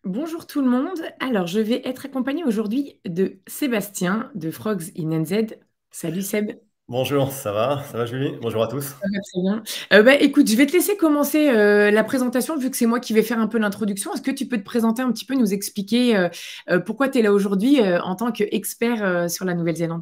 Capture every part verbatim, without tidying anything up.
Bonjour tout le monde. Alors, je vais être accompagnée aujourd'hui de Sébastien de Frogs in N Z. Salut Seb. Bonjour, ça va? Ça va Julie? Bonjour à tous. Ça va très bien. Euh, bah, écoute, je vais te laisser commencer euh, la présentation vu que c'est moi qui vais faire un peu l'introduction. Est-ce que tu peux te présenter un petit peu, nous expliquer euh, euh, pourquoi tu es là aujourd'hui euh, en tant qu'expert euh, sur la Nouvelle-Zélande?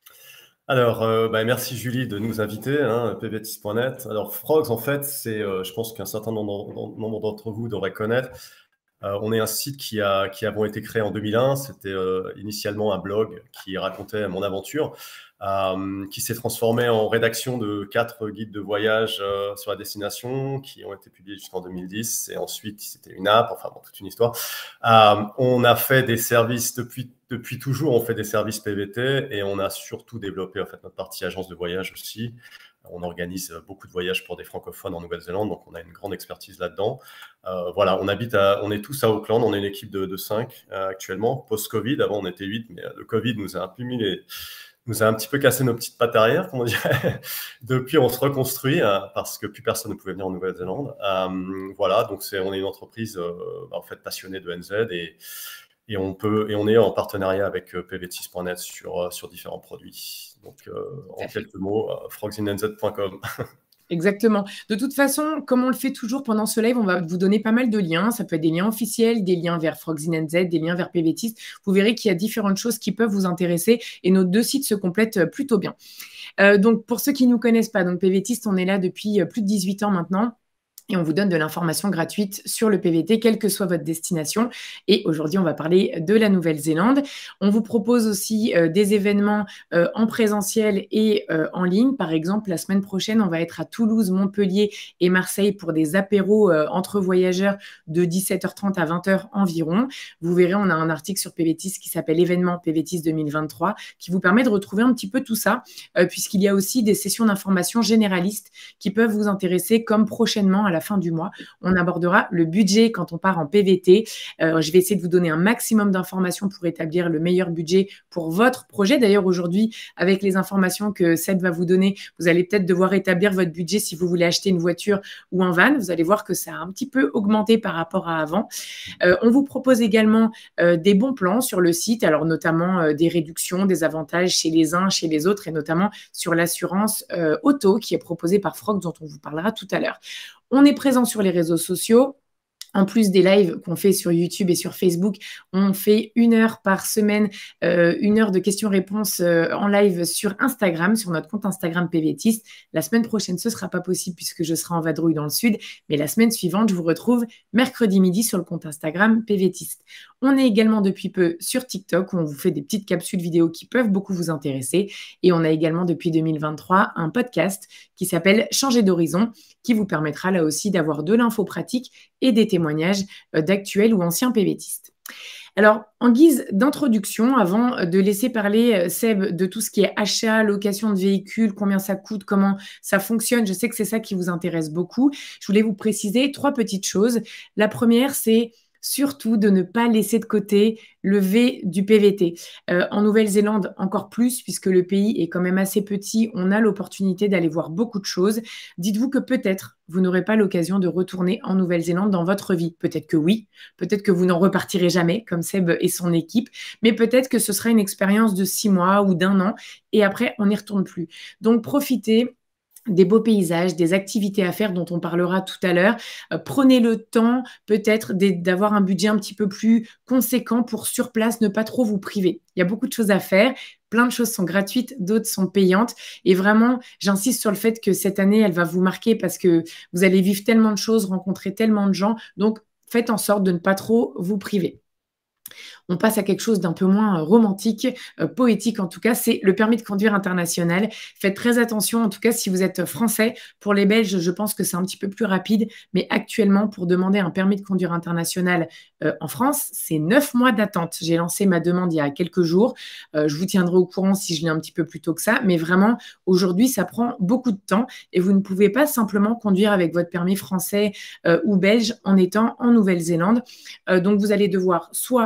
Alors, euh, bah, merci Julie de nous inviter, hein, p v t i s point net. Alors, Frogs, en fait, c'est, euh, je pense qu'un certain nombre nombre d'entre vous devraient connaître. Euh, on est un site qui a, qui avons été créé en deux mille un. C'était euh, initialement un blog qui racontait mon aventure, euh, qui s'est transformé en rédaction de quatre guides de voyage euh, sur la destination qui ont été publiés jusqu'en deux mille dix. Et ensuite, c'était une app, enfin bon, toute une histoire. Euh, on a fait des services depuis, depuis toujours, on fait des services P V T et on a surtout développé en fait notre partie agence de voyage aussi. On organise beaucoup de voyages pour des francophones en Nouvelle-Zélande, donc on a une grande expertise là-dedans. Euh, voilà, on habite, à, on est tous à Auckland, on est une équipe de, de cinq euh, actuellement, post-Covid. Avant, on était huit, mais le Covid nous a un peu mis les, nous a un petit peu cassé nos petites pattes arrière, comme on dirait. Depuis, on se reconstruit euh, parce que plus personne ne pouvait venir en Nouvelle-Zélande. Euh, voilà, donc c'est, on est une entreprise euh, en fait passionnée de N Z et et on peut et on est en partenariat avec p v t six point net sur sur différents produits. Donc euh, Tout en à fait. quelques mots, euh, frogs in n z point com. Exactement. De toute façon, comme on le fait toujours pendant ce live, on va vous donner pas mal de liens. Ça peut être des liens officiels, des liens vers Frogs in N Z, des liens vers PVTist. Vous verrez qu'il y a différentes choses qui peuvent vous intéresser et nos deux sites se complètent plutôt bien. Euh, donc, pour ceux qui ne nous connaissent pas, donc PVTist, on est là depuis plus de dix-huit ans maintenant. Et on vous donne de l'information gratuite sur le P V T, quelle que soit votre destination. Et aujourd'hui, on va parler de la Nouvelle-Zélande. On vous propose aussi euh, des événements euh, en présentiel et euh, en ligne. Par exemple, la semaine prochaine, on va être à Toulouse, Montpellier et Marseille pour des apéros euh, entre voyageurs de dix-sept heures trente à vingt heures environ. Vous verrez, on a un article sur PVTist qui s'appelle Événements PVTist deux mille vingt-trois qui vous permet de retrouver un petit peu tout ça, euh, puisqu'il y a aussi des sessions d'information généralistes qui peuvent vous intéresser, comme prochainement à la fin du mois, on abordera le budget quand on part en P V T. Euh, je vais essayer de vous donner un maximum d'informations pour établir le meilleur budget pour votre projet. D'ailleurs, aujourd'hui, avec les informations que Seb va vous donner, vous allez peut-être devoir établir votre budget si vous voulez acheter une voiture ou un van. Vous allez voir que ça a un petit peu augmenté par rapport à avant. Euh, on vous propose également euh, des bons plans sur le site, alors notamment euh, des réductions, des avantages chez les uns, chez les autres, et notamment sur l'assurance euh, auto qui est proposée par Frogs, dont on vous parlera tout à l'heure. On est présent sur les réseaux sociaux. En plus des lives qu'on fait sur YouTube et sur Facebook, on fait une heure par semaine, euh, une heure de questions-réponses euh, en live sur Instagram, sur notre compte Instagram PVTist. La semaine prochaine, ce ne sera pas possible puisque je serai en vadrouille dans le sud, mais la semaine suivante, je vous retrouve mercredi midi sur le compte Instagram PVTist. On est également depuis peu sur TikTok où on vous fait des petites capsules vidéo qui peuvent beaucoup vous intéresser. Et on a également depuis deux mille vingt-trois un podcast qui s'appelle Changer d'horizon, qui vous permettra là aussi d'avoir de l'info pratique et des témoignages d'actuels ou anciens PVTistes. Alors, en guise d'introduction, avant de laisser parler Seb de tout ce qui est achat, location de véhicules, combien ça coûte, comment ça fonctionne, je sais que c'est ça qui vous intéresse beaucoup, je voulais vous préciser trois petites choses. La première, c'est surtout de ne pas laisser de côté le V du P V T. Euh, en Nouvelle-Zélande, encore plus, puisque le pays est quand même assez petit, on a l'opportunité d'aller voir beaucoup de choses. Dites-vous que peut-être vous n'aurez pas l'occasion de retourner en Nouvelle-Zélande dans votre vie. Peut-être que oui, peut-être que vous n'en repartirez jamais, comme Seb et son équipe, mais peut-être que ce sera une expérience de six mois ou d'un an, et après, on n'y retourne plus. Donc, profitez des beaux paysages, des activités à faire dont on parlera tout à l'heure. Euh, prenez le temps peut-être d'avoir un budget un petit peu plus conséquent pour sur place ne pas trop vous priver. Il y a beaucoup de choses à faire. Plein de choses sont gratuites, d'autres sont payantes. Et vraiment, j'insiste sur le fait que cette année, elle va vous marquer parce que vous allez vivre tellement de choses, rencontrer tellement de gens. Donc, faites en sorte de ne pas trop vous priver. On passe à quelque chose d'un peu moins romantique, euh, poétique en tout cas, c'est le permis de conduire international. Faites très attention, en tout cas si vous êtes français. Pour les Belges, je pense que c'est un petit peu plus rapide, mais actuellement, pour demander un permis de conduire international euh, en France, c'est neuf mois d'attente. J'ai lancé ma demande il y a quelques jours. Euh, je vous tiendrai au courant si je l'ai un petit peu plus tôt que ça, mais vraiment, aujourd'hui, ça prend beaucoup de temps et vous ne pouvez pas simplement conduire avec votre permis français euh, ou belge en étant en Nouvelle-Zélande. Euh, donc, vous allez devoir soit demander un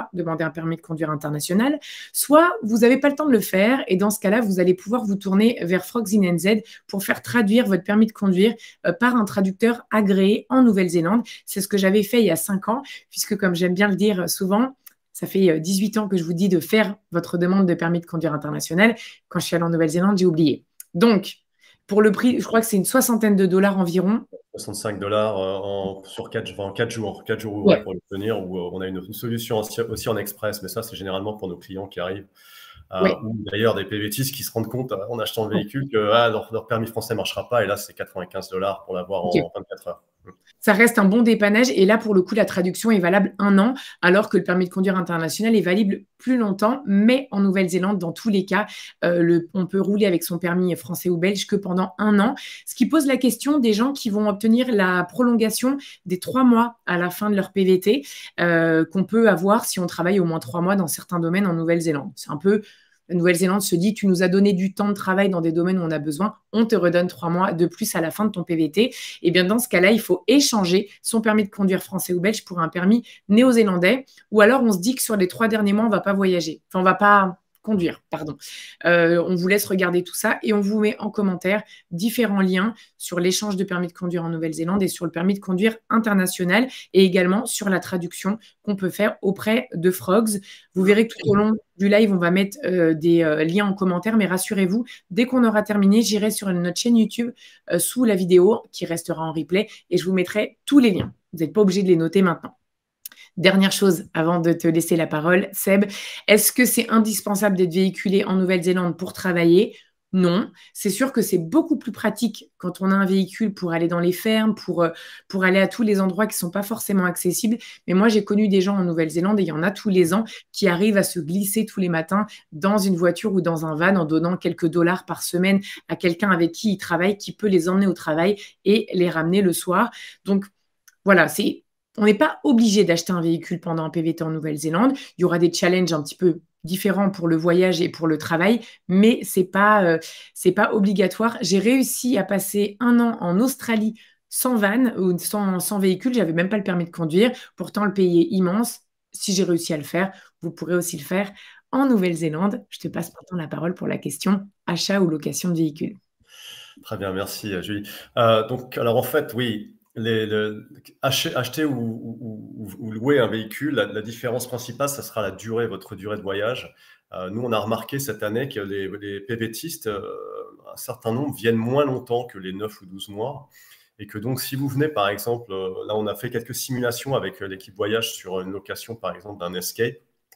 un permis de conduire international, soit vous n'avez pas le temps de le faire et dans ce cas-là, vous allez pouvoir vous tourner vers Frogs in N Z pour faire traduire votre permis de conduire euh, par un traducteur agréé en Nouvelle-Zélande. C'est ce que j'avais fait il y a cinq ans, puisque comme j'aime bien le dire souvent, ça fait dix-huit ans que je vous dis de faire votre demande de permis de conduire international. Quand je suis allée en Nouvelle-Zélande, j'ai oublié. Donc, pour le prix, je crois que c'est une soixantaine de dollars environ. soixante-cinq dollars en, sur quatre, enfin, quatre jours, quatre jours ouvrés Ouais. pour l'obtenir, où euh, on a une, une solution aussi, aussi en express, mais ça, c'est généralement pour nos clients qui arrivent. Euh, Ouais. ou d'ailleurs des P V T qui se rendent compte euh, en achetant le véhicule que ah, leur, leur permis français ne marchera pas, et là, c'est quatre-vingt-quinze dollars pour l'avoir Ok. en vingt-quatre heures. Ça reste un bon dépannage et là, pour le coup, la traduction est valable un an, alors que le permis de conduire international est valable plus longtemps, mais en Nouvelle-Zélande, dans tous les cas, euh, le, on peut rouler avec son permis français ou belge que pendant un an, ce qui pose la question des gens qui vont obtenir la prolongation des trois mois à la fin de leur P V T, euh, qu'on peut avoir si on travaille au moins trois mois dans certains domaines en Nouvelle-Zélande. C'est un peu... La Nouvelle-Zélande se dit, tu nous as donné du temps de travail dans des domaines où on a besoin, on te redonne trois mois de plus à la fin de ton P V T. Et bien dans ce cas-là, il faut échanger son permis de conduire français ou belge pour un permis néo-zélandais. Ou alors on se dit que sur les trois derniers mois, on ne va pas voyager. Enfin, on ne va pas conduire, pardon. Euh, on vous laisse regarder tout ça et on vous met en commentaire différents liens sur l'échange de permis de conduire en Nouvelle-Zélande et sur le permis de conduire international et également sur la traduction qu'on peut faire auprès de Frogs. Vous verrez que tout au long du live, on va mettre euh, des euh, liens en commentaire, mais rassurez-vous, dès qu'on aura terminé, j'irai sur notre chaîne YouTube euh, sous la vidéo qui restera en replay et je vous mettrai tous les liens. Vous n'êtes pas obligé de les noter maintenant. Dernière chose, avant de te laisser la parole, Seb, est-ce que c'est indispensable d'être véhiculé en Nouvelle-Zélande pour travailler? Non. C'est sûr que c'est beaucoup plus pratique quand on a un véhicule pour aller dans les fermes, pour, pour aller à tous les endroits qui ne sont pas forcément accessibles. Mais moi, j'ai connu des gens en Nouvelle-Zélande, et il y en a tous les ans, qui arrivent à se glisser tous les matins dans une voiture ou dans un van en donnant quelques dollars par semaine à quelqu'un avec qui ils travaillent, qui peut les emmener au travail et les ramener le soir. Donc, voilà, c'est... On n'est pas obligé d'acheter un véhicule pendant un P V T en Nouvelle-Zélande. Il y aura des challenges un petit peu différents pour le voyage et pour le travail, mais ce n'est pas, euh, c'est pas obligatoire. J'ai réussi à passer un an en Australie sans van ou sans, sans véhicule. Je n'avais même pas le permis de conduire. Pourtant, le pays est immense. Si j'ai réussi à le faire, vous pourrez aussi le faire en Nouvelle-Zélande. Je te passe maintenant la parole pour la question achat ou location de véhicule. Très bien, merci Julie. Euh, donc, alors en fait, oui, Les, le, acheter, acheter ou, ou, ou louer un véhicule, la, la différence principale, ça sera la durée, votre durée de voyage. Euh, nous, on a remarqué cette année que les, les PVTistes, euh, un certain nombre, viennent moins longtemps que les neuf ou douze mois. Et que donc, si vous venez, par exemple, euh, là, on a fait quelques simulations avec l'équipe voyage sur une location, par exemple, d'un Escape.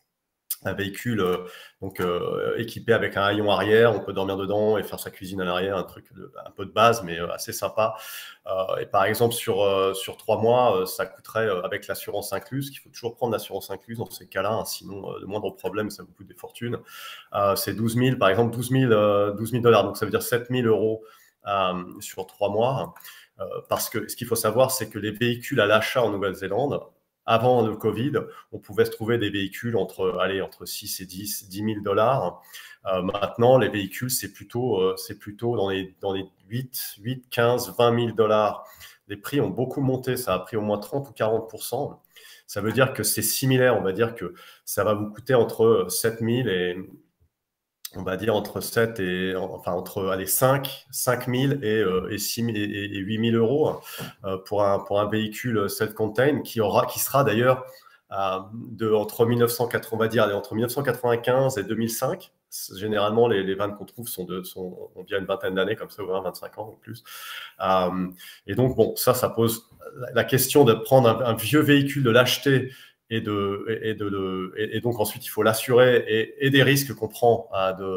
Un véhicule euh, donc, euh, équipé avec un haillon arrière, on peut dormir dedans et faire sa cuisine à l'arrière, un truc de, un peu de base, mais euh, assez sympa. Euh, et par exemple, sur, euh, sur trois mois, euh, ça coûterait, euh, avec l'assurance incluse, qu'il faut toujours prendre l'assurance incluse dans ces cas-là, hein, sinon, euh, le moindre problème, ça vous coûte des fortunes. Euh, c'est douze mille, par exemple, douze mille dollars, donc ça veut dire sept mille euros euh, sur trois mois. Euh, parce que ce qu'il faut savoir, c'est que les véhicules à l'achat en Nouvelle-Zélande, avant le Covid, on pouvait se trouver des véhicules entre, allez, entre six et dix, dix mille dollars. Euh, maintenant, les véhicules, c'est plutôt, euh, c'est plutôt dans les, dans les huit, huit, quinze, vingt mille dollars. Les prix ont beaucoup monté, ça a pris au moins trente ou quarante pour cent. Ça veut dire que c'est similaire, on va dire que ça va vous coûter entre sept mille et, on va dire, entre sept et, enfin, entre, allez, cinq, cinq mille et, euh, et, six mille et, et huit mille euros euh, pour, un, pour un véhicule self-contained qui aura, qui sera d'ailleurs euh, de, entre mille neuf cent quatre-vingts, on va dire, allez, entre mille neuf cent quatre-vingt-quinze et deux mille cinq. Généralement, les, les vannes qu'on trouve sont de, sont, ont bien une vingtaine d'années, comme ça, ou vingt-cinq ans ou plus. Euh, et donc, bon, ça, ça pose la question de prendre un, un vieux véhicule, de l'acheter, Et, de, et, de, de, et donc ensuite il faut l'assurer et, et des risques qu'on prend à de,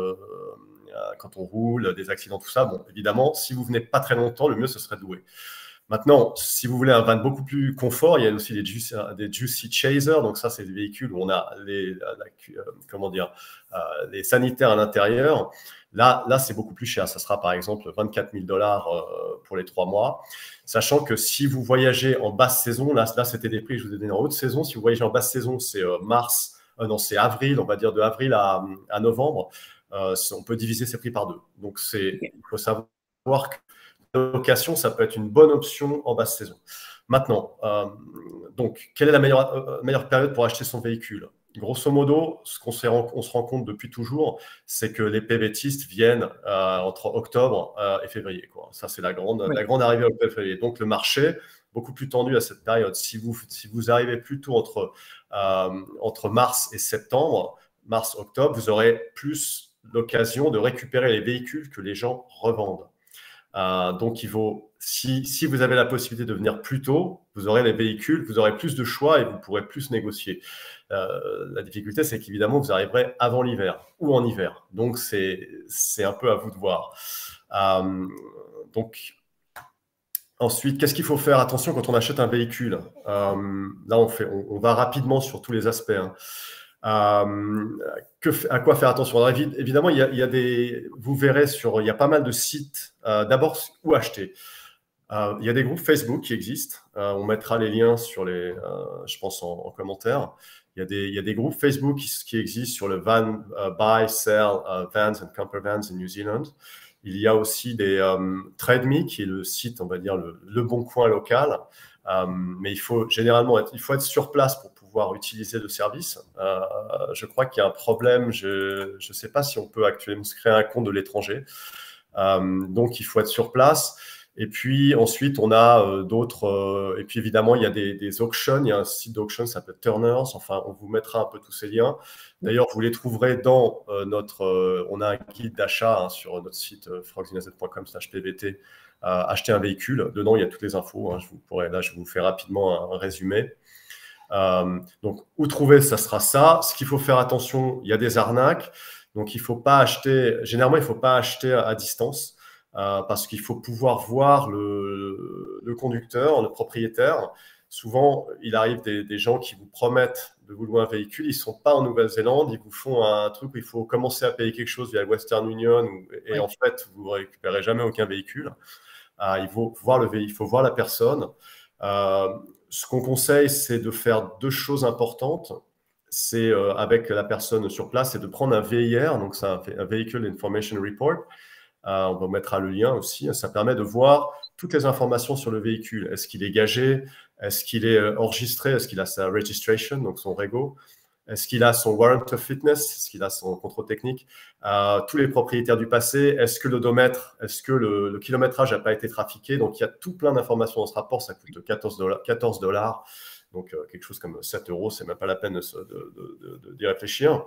à, quand on roule, des accidents, tout ça. Bon, évidemment, si vous venez pas très longtemps, le mieux ce serait de louer. Maintenant, si vous voulez un van beaucoup plus confort, il y a aussi des Juicy, des Juicy Chaser. Donc ça, c'est des véhicules où on a les, la, la, comment dire, euh, les sanitaires à l'intérieur. Là, là c'est beaucoup plus cher. Ça sera par exemple vingt-quatre mille dollars euh, pour les trois mois. Sachant que si vous voyagez en basse saison, là, là c'était des prix que je vous ai donnés en haute saison. Si vous voyagez en basse saison, c'est euh, mars, euh, non, c'est avril, on va dire de avril à, à novembre. Euh, on peut diviser ces prix par deux. Donc, c'est, il faut savoir que la location, ça peut être une bonne option en basse saison. Maintenant, euh, donc, quelle est la meilleure, euh, meilleure période pour acheter son véhicule? grosso modo, ce qu'on se rend compte depuis toujours, c'est que les PVtistes viennent euh, entre octobre euh, et février, quoi. Ça, c'est la grande, Oui. la grande arrivée au février. Donc, le marché, beaucoup plus tendu à cette période. Si vous, si vous arrivez plutôt entre, euh, entre mars et septembre, mars-octobre, vous aurez plus l'occasion de récupérer les véhicules que les gens revendent. Euh, donc, il vaut, si, si vous avez la possibilité de venir plus tôt, vous aurez les véhicules, vous aurez plus de choix et vous pourrez plus négocier. Euh, la difficulté, c'est qu'évidemment, vous arriverez avant l'hiver ou en hiver. Donc, c'est un peu à vous de voir. Euh, donc, ensuite, qu'est-ce qu'il faut faire? Attention quand on achète un véhicule. Euh, là, on, fait, on, on va rapidement sur tous les aspects. Hein. Euh, que, à quoi faire attention? Alors, évidemment, il y, a, il y a des, vous verrez sur, il y a pas mal de sites. Euh, D'abord, où acheter? Euh, il y a des groupes Facebook qui existent. Euh, on mettra les liens sur les, euh, je pense, en, en commentaire. Il y, a des, il y a des groupes Facebook qui, qui existent sur le van, uh, buy, sell, uh, vans and camper vans in New Zealand. Il y a aussi des um, TradeMe, qui est le site, on va dire, le, le bon coin local. Um, mais il faut généralement être, il faut être sur place pour pouvoir utiliser le service. Euh, je crois qu'il y a un problème. Je ne sais pas si on peut actuellement se créer un compte de l'étranger. Um, donc, il faut être sur place. Et puis ensuite, on a euh, d'autres. Euh, et puis évidemment, il y a des, des auctions. Il y a un site d'auction, ça s'appelle Turners. Enfin, on vous mettra un peu tous ces liens. D'ailleurs, vous les trouverez dans euh, notre. Euh, on a un guide d'achat hein, sur notre site euh, frogsinaz point com slash p v t. Euh, acheter un véhicule. Dedans, il y a toutes les infos. Hein, je vous pourrais, là, je vous fais rapidement un, un résumé. Euh, donc, où trouver, ça sera ça. Ce qu'il faut faire attention, il y a des arnaques. Donc, il ne faut pas acheter. Généralement, il ne faut pas acheter à, à distance. Euh, parce qu'il faut pouvoir voir le, le conducteur, le propriétaire. Souvent, il arrive des, des gens qui vous promettent de vous louer un véhicule. Ils ne sont pas en Nouvelle-Zélande. Ils vous font un truc où il faut commencer à payer quelque chose via Western Union. Et oui. En fait, vous ne récupérez jamais aucun véhicule. Euh, il, faut voir le, il faut voir la personne. Euh, ce qu'on conseille, c'est de faire deux choses importantes. C'est euh, avec la personne sur place, c'est de prendre un V I R, donc c'est un, un Vehicle Information Report. Euh, on vous mettra le lien aussi. Ça permet de voir toutes les informations sur le véhicule. Est-ce qu'il est gagé? Est-ce qu'il est enregistré? Est-ce qu'il a sa registration, donc son régo? Est-ce qu'il a son warrant of fitness? Est-ce qu'il a son contrôle technique? euh, Tous les propriétaires du passé. Est-ce que l'odomètre, est-ce que le, le kilométrage n'a pas été trafiqué? Donc, il y a tout plein d'informations dans ce rapport. Ça coûte quatorze dollars. Donc, euh, quelque chose comme sept euros. C'est même pas la peine d'y de, de, de, de réfléchir.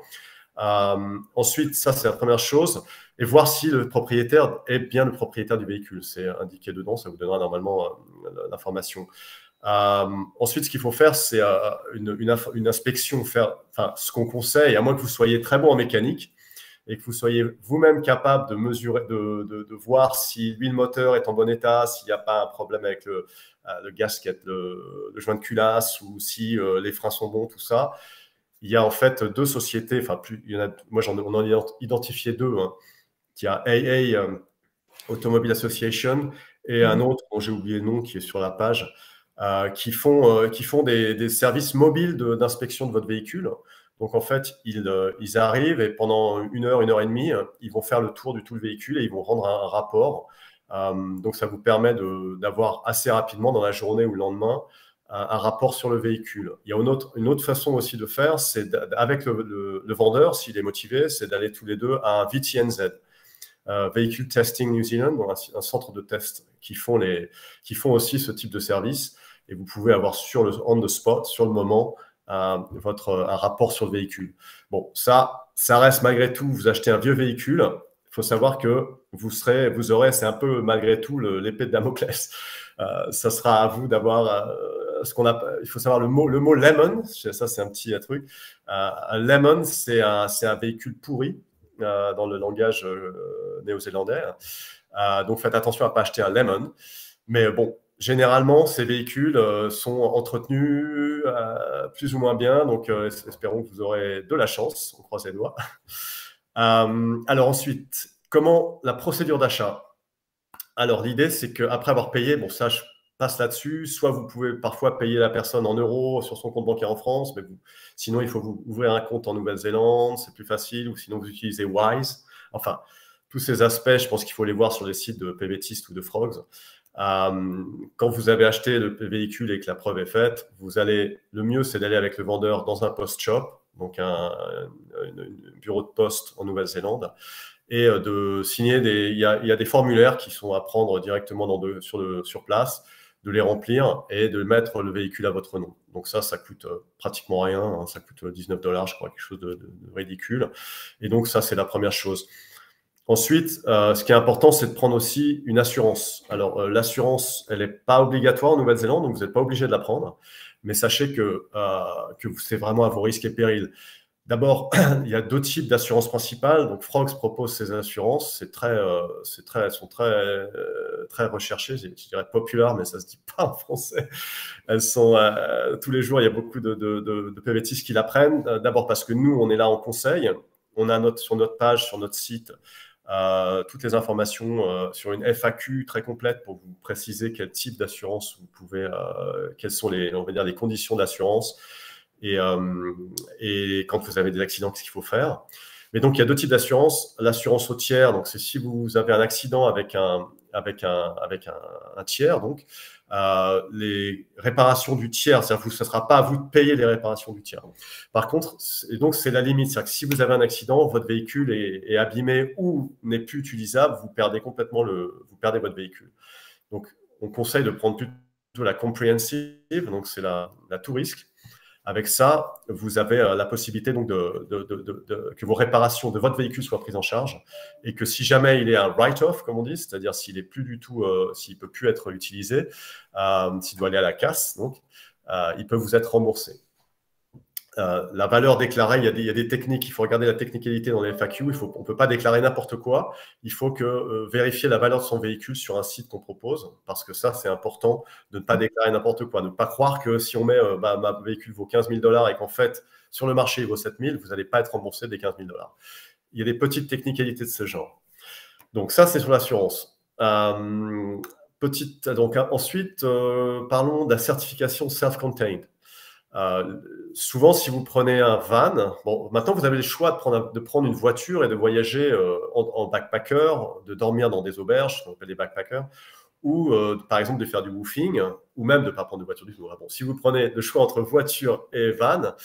Euh, ensuite, ça, c'est la première chose. Et voir si le propriétaire est bien le propriétaire du véhicule. C'est indiqué dedans, ça vous donnera normalement euh, l'information. Euh, ensuite, ce qu'il faut faire, c'est euh, une, une, une inspection. Faire, enfin, ce qu'on conseille, à moins que vous soyez très bon en mécanique et que vous soyez vous-même capable de mesurer, de, de, de voir si l'huile moteur est en bon état, s'il n'y a pas un problème avec le, euh, le gasket, le, le joint de culasse, ou si euh, les freins sont bons, tout ça. Il y a en fait deux sociétés, enfin, plus, il y en a, moi, j'en, on en a identifié deux. Hein. Il y a A A um, Automobile Association et mmh. un autre dont j'ai oublié le nom qui est sur la page, euh, qui font, euh, qui font des, des services mobiles d'inspection de, de votre véhicule. Donc, en fait, ils, euh, ils arrivent et pendant une heure, une heure et demie, ils vont faire le tour du tout le véhicule et ils vont rendre un, un rapport. Euh, donc, ça vous permet d'avoir assez rapidement dans la journée ou le lendemain un, un rapport sur le véhicule. Il y a une autre, une autre façon aussi de faire, c'est avec le, le, le vendeur, s'il est motivé, c'est d'aller tous les deux à un V T N Z. Euh, Vehicle Testing New Zealand, un, un centre de test qui font, les, qui font aussi ce type de service. Et vous pouvez avoir sur le on the spot, sur le moment, euh, votre, un rapport sur le véhicule. Bon, ça, ça reste malgré tout, vous achetez un vieux véhicule, il faut savoir que vous, serez, vous aurez, c'est un peu malgré tout l'épée de Damoclès. Euh, ça sera à vous d'avoir euh, ce qu'on a. Il faut savoir le mot, le mot lemon, ça c'est un petit truc. Euh, un lemon, c'est un, un véhicule pourri. Euh, dans le langage euh, néo-zélandais. Euh, donc, faites attention à ne pas acheter un lemon. Mais bon, généralement, ces véhicules euh, sont entretenus euh, plus ou moins bien. Donc, euh, espérons que vous aurez de la chance. On croise les doigts. euh, alors ensuite, comment la procédure d'achat? Alors, l'idée, c'est qu'après avoir payé, bon, ça, je passe là-dessus. Soit vous pouvez parfois payer la personne en euros sur son compte bancaire en France, mais vous, sinon, il faut vous ouvrir un compte en Nouvelle-Zélande, c'est plus facile, ou sinon, vous utilisez Wise. Enfin, tous ces aspects, je pense qu'il faut les voir sur les sites de PVTist ou de Frogs. Euh, quand vous avez acheté le véhicule et que la preuve est faite, vous allez, le mieux, c'est d'aller avec le vendeur dans un post-shop. donc un, un, un bureau de poste en Nouvelle-Zélande, et de signer des... Il y, a, il y a des formulaires qui sont à prendre directement dans de, sur, le, sur place, de les remplir et de mettre le véhicule à votre nom. Donc ça, ça coûte pratiquement rien, hein, ça coûte dix-neuf dollars, je crois, quelque chose de, de, de ridicule. Et donc ça, c'est la première chose. Ensuite, euh, ce qui est important, c'est de prendre aussi une assurance. Alors, euh, l'assurance, elle n'est pas obligatoire en Nouvelle-Zélande, donc vous n'êtes pas obligé de la prendre. Mais sachez que, euh, que c'est vraiment à vos risques et périls. D'abord, il y a deux types d'assurances principales. Donc, Frogs propose ces assurances. C'est très, euh, c'est très, elles sont très, euh, très recherchées. Je, je dirais populaires, mais ça se dit pas en français. Elles sont euh, tous les jours. Il y a beaucoup de, de, de, de P V Tistes qui la prennent. D'abord parce que nous, on est là en conseil. On a notre, sur notre page, sur notre site, euh, toutes les informations euh, sur une F A Q très complète pour vous préciser quel type d'assurance vous pouvez, euh, quelles sont les, on va dire, les conditions d'assurance. Et, euh, et quand vous avez des accidents, qu'est-ce qu'il faut faire? Mais donc, il y a deux types d'assurance. L'assurance au tiers, donc c'est si vous avez un accident avec un, avec un, avec un, un tiers, donc euh, les réparations du tiers, c'est-à-dire que ce ne sera pas à vous de payer les réparations du tiers. Par contre, et donc c'est la limite, c'est-à-dire que si vous avez un accident, votre véhicule est, est abîmé ou n'est plus utilisable, vous perdez complètement le, vous perdez votre véhicule. Donc, on conseille de prendre plutôt la comprehensive, donc c'est la, la tout risque. Avec ça, vous avez la possibilité donc de, de, de, de, de, que vos réparations de votre véhicule soient prises en charge et que si jamais il est un write-off, comme on dit, c'est-à-dire s'il est plus du tout, euh, s'il peut plus être utilisé, euh, s'il doit aller à la casse, donc, euh, il peut vous être remboursé. Euh, la valeur déclarée, il y, a des, il y a des techniques, il faut regarder la technicalité dans les F A Q, il faut, on ne peut pas déclarer n'importe quoi, il faut que, euh, vérifier la valeur de son véhicule sur un site qu'on propose, parce que ça, c'est important de ne pas déclarer n'importe quoi, de ne pas croire que si on met, euh, bah, ma véhicule vaut quinze mille dollars et qu'en fait, sur le marché, il vaut sept mille, vous n'allez pas être remboursé des quinze mille dollars. Il y a des petites technicalités de ce genre. Donc ça, c'est sur l'assurance. Euh, petite, donc ensuite, euh, parlons de la certification self-contained. Euh, souvent, si vous prenez un van, bon, maintenant vous avez le choix de prendre, de prendre une voiture et de voyager euh, en, en backpacker, de dormir dans des auberges, on appelle des backpackers, ou euh, par exemple de faire du woofing, ou même de ne pas prendre de voiture du tout. Bon, si vous prenez le choix entre voiture et van, euh,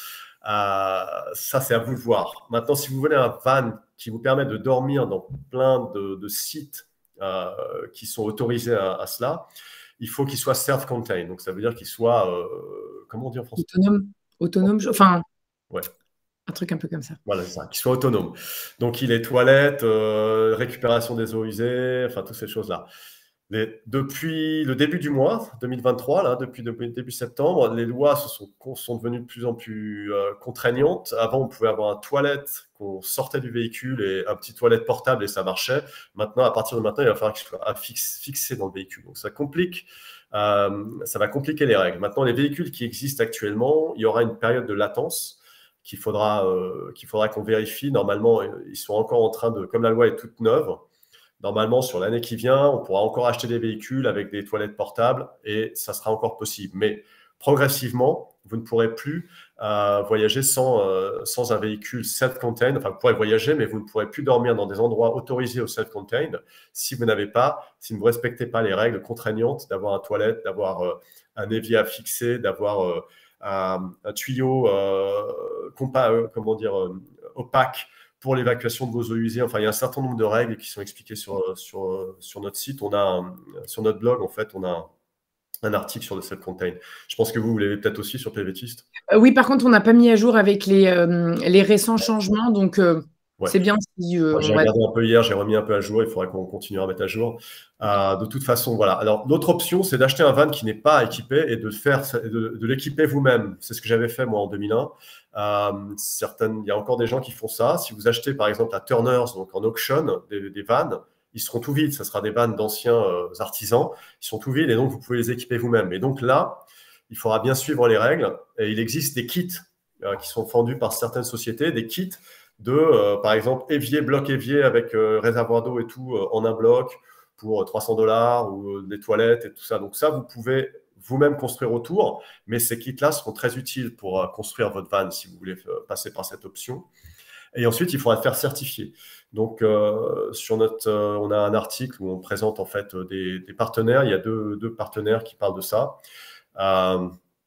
ça c'est à vous de voir. Maintenant, si vous voulez un van qui vous permet de dormir dans plein de, de sites euh, qui sont autorisés à, à cela, il faut qu'il soit self-contained. Donc, ça veut dire qu'il soit, euh, comment on dit en français? Autonome. Autonome, enfin, ouais. Un truc un peu comme ça. Voilà, c'est ça, qu'il soit autonome. Donc, il est toilette, euh, récupération des eaux usées, enfin, toutes ces choses-là. Mais depuis le début du mois deux mille vingt-trois, là, depuis, depuis début septembre, les lois se sont, sont devenues de plus en plus euh, contraignantes. Avant, on pouvait avoir un toilette qu'on sortait du véhicule et un petit toilette portable et ça marchait. Maintenant, à partir de maintenant, il va falloir qu'il soit fixé dans le véhicule. Donc, ça complique, euh, ça va compliquer les règles. Maintenant, les véhicules qui existent actuellement, il y aura une période de latence qu'il faudra, euh, qu'il faudra qu'on vérifie. Normalement, ils sont encore en train de, comme la loi est toute neuve, normalement, sur l'année qui vient, on pourra encore acheter des véhicules avec des toilettes portables et ça sera encore possible. Mais progressivement, vous ne pourrez plus euh, voyager sans, euh, sans un véhicule self-contained. Enfin, vous pourrez voyager, mais vous ne pourrez plus dormir dans des endroits autorisés au self-contained si vous n'avez pas, si vous ne respectez pas les règles contraignantes d'avoir un toilette, d'avoir euh, un évier à fixer, d'avoir euh, un, un tuyau euh, compa, euh, comment dire, euh, opaque pour l'évacuation de vos eaux usées. Enfin, il y a un certain nombre de règles qui sont expliquées sur, sur, sur notre site. On a un, sur notre blog, en fait, on a un, un article sur le self-contained. Je pense que vous, vous l'avez peut-être aussi sur PVTiste. Euh, oui, par contre, on n'a pas mis à jour avec les, euh, les récents changements, donc euh, ouais. C'est bien si euh, j'ai regardé va... un peu hier, j'ai remis un peu à jour, il faudrait qu'on continue à mettre à jour. Euh, de toute façon, voilà. Alors, l'autre option, c'est d'acheter un van qui n'est pas équipé et de, faire, de, de l'équiper vous-même. C'est ce que j'avais fait, moi, en deux mille un. Euh, certaines, il y a encore des gens qui font ça. Si vous achetez, par exemple, à Turner's, donc en auction, des, des vannes, ils seront tout vides. Ce sera des vannes d'anciens euh, artisans. Ils sont tout vides et donc, vous pouvez les équiper vous-même. Et donc là, il faudra bien suivre les règles. Et il existe des kits euh, qui sont vendus par certaines sociétés, des kits de, euh, par exemple, évier, bloc évier avec euh, réservoir d'eau et tout euh, en un bloc pour trois cents dollars ou euh, des toilettes et tout ça. Donc ça, vous pouvez vous-même construire autour, mais ces kits-là seront très utiles pour euh, construire votre van si vous voulez euh, passer par cette option. Et ensuite, il faudra faire certifier. Donc, euh, sur notre, euh, on a un article où on présente en fait des, des partenaires. Il y a deux, deux partenaires qui parlent de ça. Euh,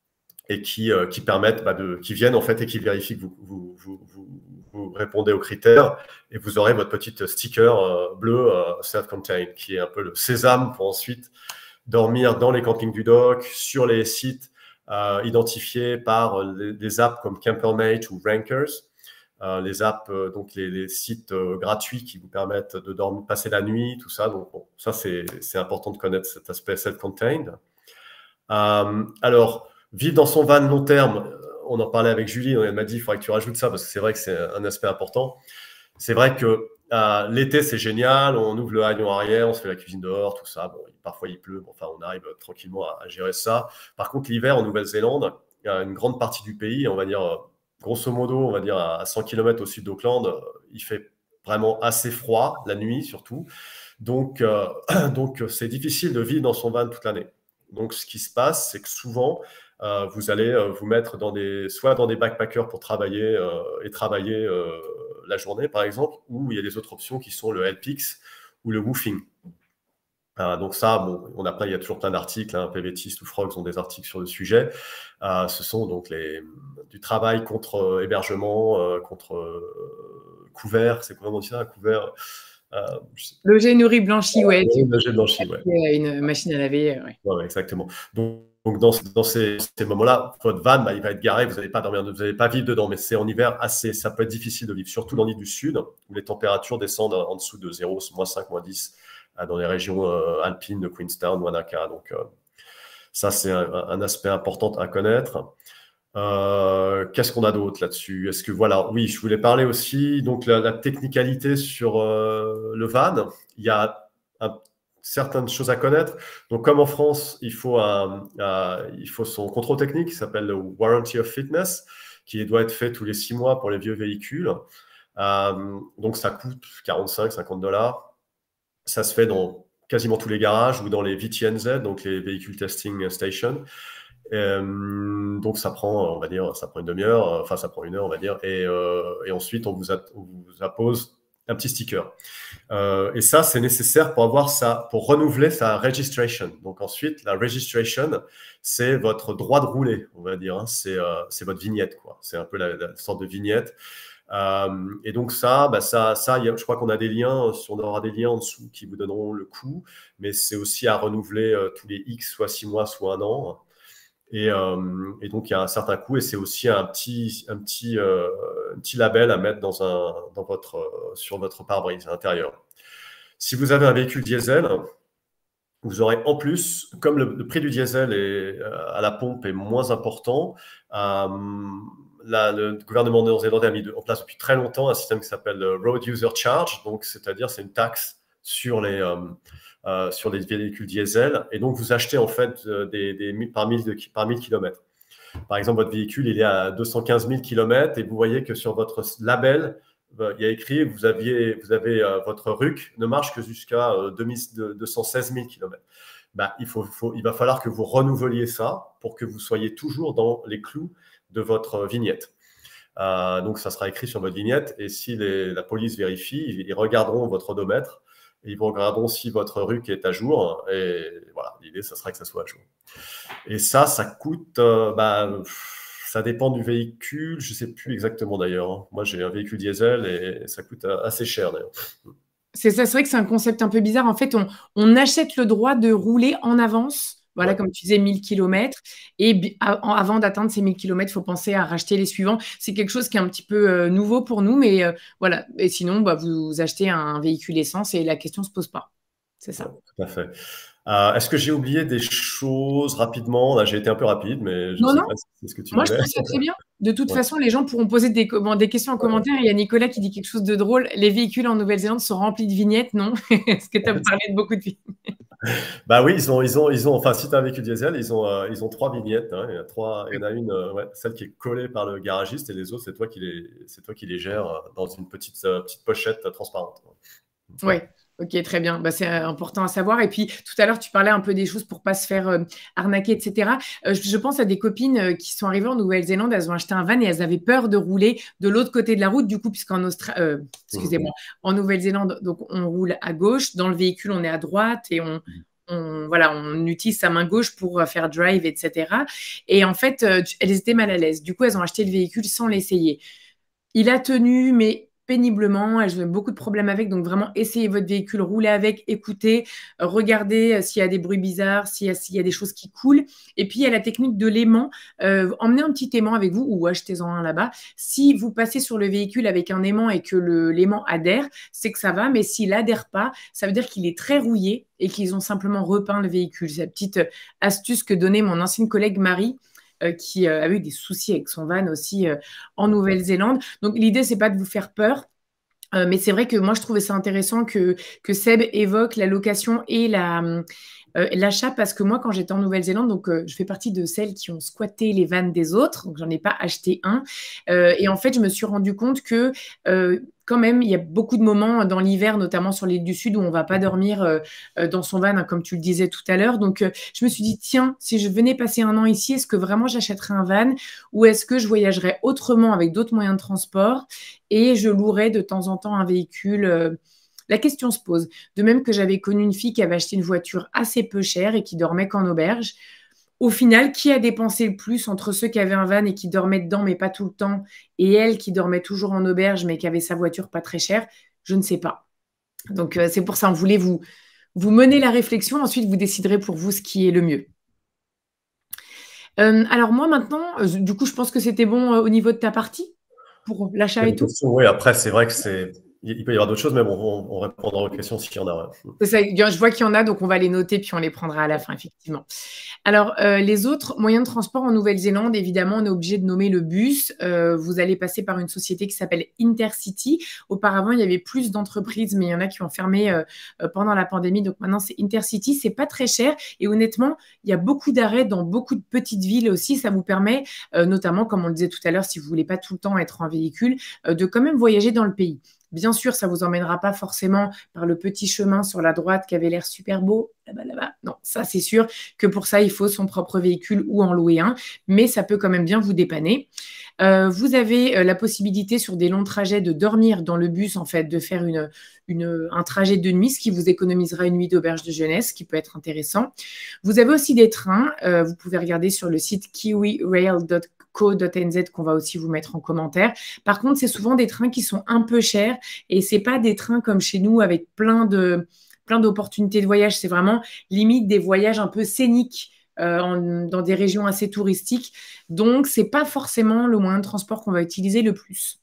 et qui, euh, qui permettent, bah, de, qui viennent en fait et qui vérifient que vous, vous, vous, vous, vous répondez aux critères, et vous aurez votre petite sticker euh, bleu euh, self-contained, qui est un peu le sésame pour ensuite dormir dans les campings du dock, sur les sites euh, identifiés par les, les apps comme Campermate ou Rankers, euh, les apps, euh, donc les, les sites euh, gratuits qui vous permettent de dormir, passer la nuit, tout ça. Donc bon, ça c'est important de connaître cet aspect self-contained. Euh, alors, vivre dans son van long terme, on en parlait avec Julie, elle m'a dit il faudrait que tu rajoutes ça parce que c'est vrai que c'est un aspect important. C'est vrai que euh, l'été, c'est génial, on ouvre le haillon arrière, on se fait la cuisine dehors, tout ça. Bon, parfois il pleut, bon, enfin on arrive tranquillement à, à gérer ça. Par contre, l'hiver en Nouvelle-Zélande, il y a une grande partie du pays, on va dire grosso modo, on va dire à cent kilomètres au sud d'Auckland, il fait vraiment assez froid, la nuit surtout. Donc, euh, donc c'est difficile de vivre dans son van toute l'année. Donc, ce qui se passe, c'est que souvent, euh, vous allez euh, vous mettre dans des, soit dans des backpackers pour travailler euh, et travailler euh, la journée, par exemple, ou il y a des autres options qui sont le L P X ou le woofing. Euh, donc ça, bon, on a pas, il y a toujours plein d'articles, hein, PVTist ou Frogs ont des articles sur le sujet. Euh, ce sont donc les, du travail contre euh, hébergement, euh, contre euh, couvert, c'est comment on dit ça, couvert euh, Logé, nourri, blanchi, ouais. Oui, logé, blanchi, ouais. Une machine à laver, ouais. Ouais, ouais, exactement. Donc, donc dans, dans ces, ces moments-là, votre van, bah, il va être garé, vous n'allez pas dormir, vous n'allez pas vivre dedans, mais c'est en hiver assez, ça peut être difficile de vivre, surtout dans l'île du Sud, où les températures descendent en dessous de zéro, moins cinq, moins dix, dans les régions euh, alpines de Queenstown, Wanaka. Donc, euh, ça, c'est un, un aspect important à connaître. Euh, Qu'est-ce qu'on a d'autre là-dessus? Est-ce que voilà, oui, je voulais parler aussi donc la, la technicalité sur euh, le van. Il y a un, certaines choses à connaître. Donc, comme en France, il faut un, un, il faut son contrôle technique qui s'appelle le Warranty of Fitness, qui doit être fait tous les six mois pour les vieux véhicules. Euh, donc, ça coûte quarante-cinq, cinquante dollars. Ça se fait dans quasiment tous les garages ou dans les V T N Z, donc les Vehicle Testing Station. Euh, donc ça prend, on va dire, ça prend une demi-heure, enfin ça prend une heure, on va dire, et, euh, et ensuite on vous, a, on vous appose un petit sticker. Euh, et ça, c'est nécessaire pour avoir ça, pour renouveler sa registration. Donc ensuite, la registration, c'est votre droit de rouler, on va dire. Hein. C'est euh, c'est votre vignette, quoi. C'est un peu la, la sorte de vignette. Euh, et donc ça, bah ça, ça y a, je crois qu'on a des liens, on aura des liens en dessous qui vous donneront le coût, mais c'est aussi à renouveler euh, tous les X, soit six mois, soit un an. Et, euh, et donc il y a un certain coût, et c'est aussi un petit, un petit, euh, un petit label à mettre dans un, dans votre, euh, sur votre pare-brise intérieur. Si vous avez un véhicule diesel, vous aurez en plus, comme le, le prix du diesel est, euh, à la pompe est moins important, euh, La, le gouvernement néo-zélandais a mis de, en place depuis très longtemps un système qui s'appelle le Road User Charge, donc c'est-à-dire c'est une taxe sur les, euh, euh, sur les véhicules diesel, et donc vous achetez en fait des, des, par mille de, par mille kilomètres. Par exemple, votre véhicule il est à deux cent quinze mille kilomètres et vous voyez que sur votre label il y a écrit vous aviez, vous avez euh, votre R U C ne marche que jusqu'à euh, deux cent seize mille kilomètres. Bah, il, faut, faut, il va falloir que vous renouveliez ça pour que vous soyez toujours dans les clous de votre vignette. Euh, donc, ça sera écrit sur votre vignette, et si les, la police vérifie, ils, ils regarderont votre odomètre et ils regarderont si votre R U C est à jour. Et voilà, l'idée, ça sera que ça soit à jour. Et ça, ça coûte, euh, bah, ça dépend du véhicule. Je ne sais plus exactement d'ailleurs. Hein. Moi, j'ai un véhicule diesel et ça coûte assez cher d'ailleurs. C'est ça, c'est vrai que c'est un concept un peu bizarre. En fait, on, on achète le droit de rouler en avance. Voilà, ouais. Comme tu disais, mille kilomètres. Et avant d'atteindre ces mille kilomètres, il faut penser à racheter les suivants. C'est quelque chose qui est un petit peu euh, nouveau pour nous, mais euh, voilà. Et sinon, bah, vous achetez un véhicule essence et la question ne se pose pas. C'est ça. Ouais, tout à fait. Euh, Est-ce que j'ai oublié des choses rapidement? Là, j'ai été un peu rapide, mais je ne sais non. pas si c'est ce que tu Moi, voulais. Je trouve ça très bien. De toute ouais. façon, les gens pourront poser des, des questions en commentaire. Il y a Nicolas qui dit quelque chose de drôle. Les véhicules en Nouvelle-Zélande sont remplis de vignettes, non? Est-ce que tu as parlé de beaucoup de vignettes? Bah oui, ils ont, ils ont, ils ont, enfin, si tu as un véhicule diesel, ils ont, euh, ils ont trois vignettes. Hein. Il y a trois, il y en a une, euh, ouais, celle qui est collée par le garagiste, et les autres, c'est toi qui les, c'est toi qui les gères euh, dans une petite, euh, petite pochette euh, transparente. Oui, ouais. Ok, très bien. Bah, c'est important à savoir. Et puis, tout à l'heure, tu parlais un peu des choses pour ne pas se faire euh, arnaquer, et cetera. Euh, je, je pense à des copines euh, qui sont arrivées en Nouvelle-Zélande. Elles ont acheté un van et elles avaient peur de rouler de l'autre côté de la route. Du coup, puisqu'en Australie, euh, excusez-moi, en Nouvelle-Zélande, donc on roule à gauche. Dans le véhicule, on est à droite et on, on, voilà, on utilise sa main gauche pour faire drive, et cetera. Et en fait, euh, elles étaient mal à l'aise. Du coup, elles ont acheté le véhicule sans l'essayer. Il a tenu, mais péniblement. Elles ont eu beaucoup de problèmes avec. Donc, vraiment, essayez votre véhicule, roulez avec, écoutez, euh, regardez euh, s'il y a des bruits bizarres, s'il y a, s'il y a des choses qui coulent. Et puis, il y a la technique de l'aimant. Euh, emmenez un petit aimant avec vous ou achetez-en un là-bas. Si vous passez sur le véhicule avec un aimant et que le, l'aimant adhère, c'est que ça va. Mais s'il adhère pas, ça veut dire qu'il est très rouillé et qu'ils ont simplement repeint le véhicule. C'est la petite euh, astuce que donnait mon ancienne collègue Marie, euh, qui euh, a eu des soucis avec son van aussi euh, en Nouvelle-Zélande. Donc l'idée, c'est pas de vous faire peur. Euh, mais c'est vrai que moi, je trouvais ça intéressant que, que Seb évoque la location et la, euh, l'achat, parce que moi, quand j'étais en Nouvelle-Zélande, donc euh, je fais partie de celles qui ont squatté les vannes des autres, donc j'en ai pas acheté un. Euh, et en fait, je me suis rendu compte que euh, quand même, il y a beaucoup de moments dans l'hiver, notamment sur l'île du Sud, où on va pas dormir euh, euh, dans son van, hein, comme tu le disais tout à l'heure. Donc, euh, je me suis dit, tiens, si je venais passer un an ici, est-ce que vraiment j'achèterais un van ou est-ce que je voyagerais autrement avec d'autres moyens de transport et je louerais de temps en temps un véhicule euh, la question se pose. De même que j'avais connu une fille qui avait acheté une voiture assez peu chère et qui dormait qu'en auberge. Au final, qui a dépensé le plus entre ceux qui avaient un van et qui dormaient dedans, mais pas tout le temps, et elle qui dormait toujours en auberge, mais qui avait sa voiture pas très chère? Je ne sais pas. Donc, euh, c'est pour ça, on voulait vous, vous mener la réflexion. Ensuite, vous déciderez pour vous ce qui est le mieux. Euh, alors, moi, maintenant, euh, du coup, je pense que c'était bon euh, au niveau de ta partie pour l'achat et tout. Oui, après, c'est vrai que c'est. Il peut y avoir d'autres choses, mais bon, on, on répondra aux questions s'il y en a. Ouais. Ça, je vois qu'il y en a, donc on va les noter, puis on les prendra à la fin, effectivement. Alors, euh, les autres moyens de transport en Nouvelle-Zélande, évidemment, on est obligé de nommer le bus. Euh, vous allez passer par une société qui s'appelle Intercity. Auparavant, il y avait plus d'entreprises, mais il y en a qui ont fermé euh, pendant la pandémie. Donc maintenant, c'est Intercity. C'est pas très cher. Et honnêtement, il y a beaucoup d'arrêts dans beaucoup de petites villes aussi. Ça vous permet, euh, notamment, comme on le disait tout à l'heure, si vous voulez pas tout le temps être en véhicule, euh, de quand même voyager dans le pays. Bien sûr, ça ne vous emmènera pas forcément par le petit chemin sur la droite qui avait l'air super beau, là-bas, là-bas. Non, ça, c'est sûr que pour ça, il faut son propre véhicule ou en louer un, mais ça peut quand même bien vous dépanner. Euh, vous avez euh, la possibilité sur des longs trajets de dormir dans le bus, en fait, de faire une, une, un trajet de nuit, ce qui vous économisera une nuit d'auberge de jeunesse, qui peut être intéressant. Vous avez aussi des trains. Euh, vous pouvez regarder sur le site kiwi rail point co point n z qu'on va aussi vous mettre en commentaire. Par contre, c'est souvent des trains qui sont un peu chers et c'est pas des trains comme chez nous avec plein de plein d'opportunités de voyage. C'est vraiment limite des voyages un peu scéniques euh, en, dans des régions assez touristiques. Donc, c'est pas forcément le moyen de transport qu'on va utiliser le plus.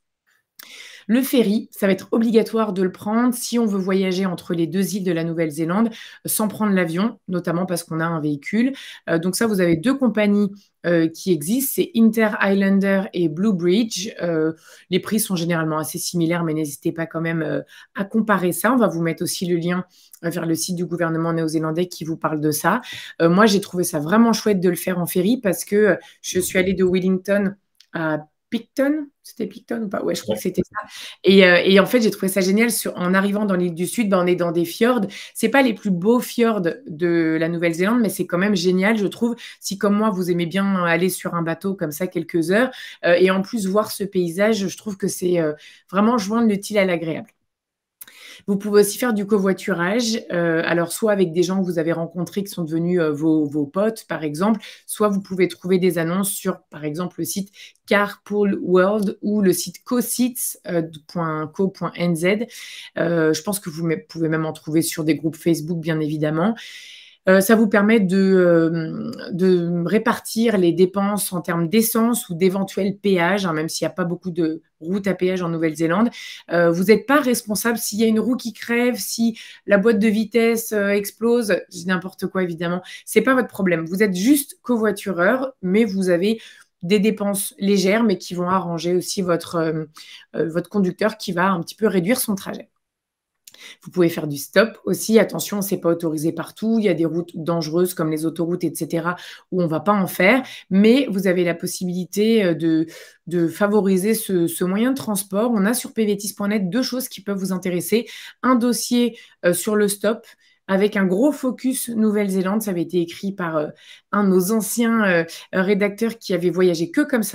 Le ferry, ça va être obligatoire de le prendre si on veut voyager entre les deux îles de la Nouvelle-Zélande sans prendre l'avion, notamment parce qu'on a un véhicule. Euh, donc ça, vous avez deux compagnies euh, qui existent, c'est Inter Islander et Blue Bridge. Euh, les prix sont généralement assez similaires, mais n'hésitez pas quand même euh, à comparer ça. On va vous mettre aussi le lien vers le site du gouvernement néo-zélandais qui vous parle de ça. Euh, moi, j'ai trouvé ça vraiment chouette de le faire en ferry parce que je suis allée de Wellington à Picton, c'était Picton ou pas? Ouais, je crois que c'était ça. Et, euh, et en fait, j'ai trouvé ça génial. Sur, en arrivant dans l'île du Sud, ben, on est dans des fjords. C'est pas les plus beaux fjords de la Nouvelle-Zélande, mais c'est quand même génial, je trouve. Si comme moi, vous aimez bien aller sur un bateau comme ça quelques heures, euh, et en plus voir ce paysage, je trouve que c'est euh, vraiment joindre l'utile à l'agréable. Vous pouvez aussi faire du covoiturage, euh, alors soit avec des gens que vous avez rencontrés qui sont devenus euh, vos, vos potes, par exemple, soit vous pouvez trouver des annonces sur, par exemple, le site Carpool World ou le site cosits point co point n z. Euh, je pense que vous pouvez même en trouver sur des groupes Facebook, bien évidemment. Euh, ça vous permet de, euh, de répartir les dépenses en termes d'essence ou d'éventuels péages, hein, même s'il n'y a pas beaucoup de routes à péage en Nouvelle-Zélande. Euh, vous n'êtes pas responsable s'il y a une roue qui crève, si la boîte de vitesse euh, explose, n'importe quoi évidemment. Ce n'est pas votre problème. Vous êtes juste covoitureur, mais vous avez des dépenses légères, mais qui vont arranger aussi votre, euh, euh, votre conducteur qui va un petit peu réduire son trajet. Vous pouvez faire du stop aussi. Attention, ce n'est pas autorisé partout. Il y a des routes dangereuses comme les autoroutes, et cetera, où on ne va pas en faire. Mais vous avez la possibilité de, de favoriser ce, ce moyen de transport. On a sur p v t i s point net deux choses qui peuvent vous intéresser. Un dossier euh, sur le stop avec un gros focus Nouvelle-Zélande. Ça avait été écrit par euh, un de nos anciens euh, rédacteurs qui avait voyagé que comme ça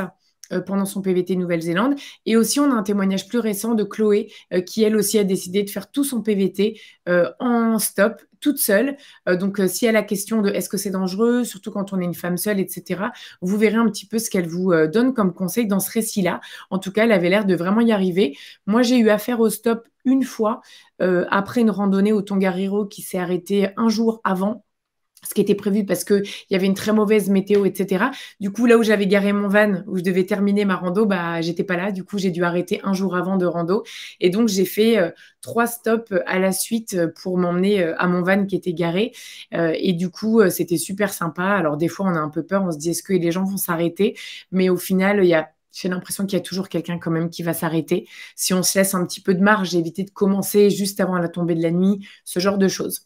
euh, pendant son P V T Nouvelle-Zélande. Et aussi, on a un témoignage plus récent de Chloé, euh, qui elle aussi a décidé de faire tout son P V T euh, en stop, toute seule. Euh, donc, euh, si elle a la question de est-ce que c'est dangereux, surtout quand on est une femme seule, et cetera, vous verrez un petit peu ce qu'elle vous euh, donne comme conseil dans ce récit-là. En tout cas, elle avait l'air de vraiment y arriver. Moi, j'ai eu affaire au stop une fois, euh, après une randonnée au Tongariro qui s'est arrêtée un jour avant ce qui était prévu parce qu'il y avait une très mauvaise météo, et cetera. Du coup, là où j'avais garé mon van, où je devais terminer ma rando, bah, j'étais pas là. Du coup, j'ai dû arrêter un jour avant de rando. Et donc, j'ai fait euh, trois stops à la suite pour m'emmener euh, à mon van qui était garé. Euh, et du coup, euh, c'était super sympa. Alors, des fois, on a un peu peur. On se dit, est-ce que les gens vont s'arrêter? Mais au final, il y a j'ai l'impression qu'il y a toujours quelqu'un quand même qui va s'arrêter. Si on se laisse un petit peu de marge, éviter de commencer juste avant la tombée de la nuit, ce genre de choses.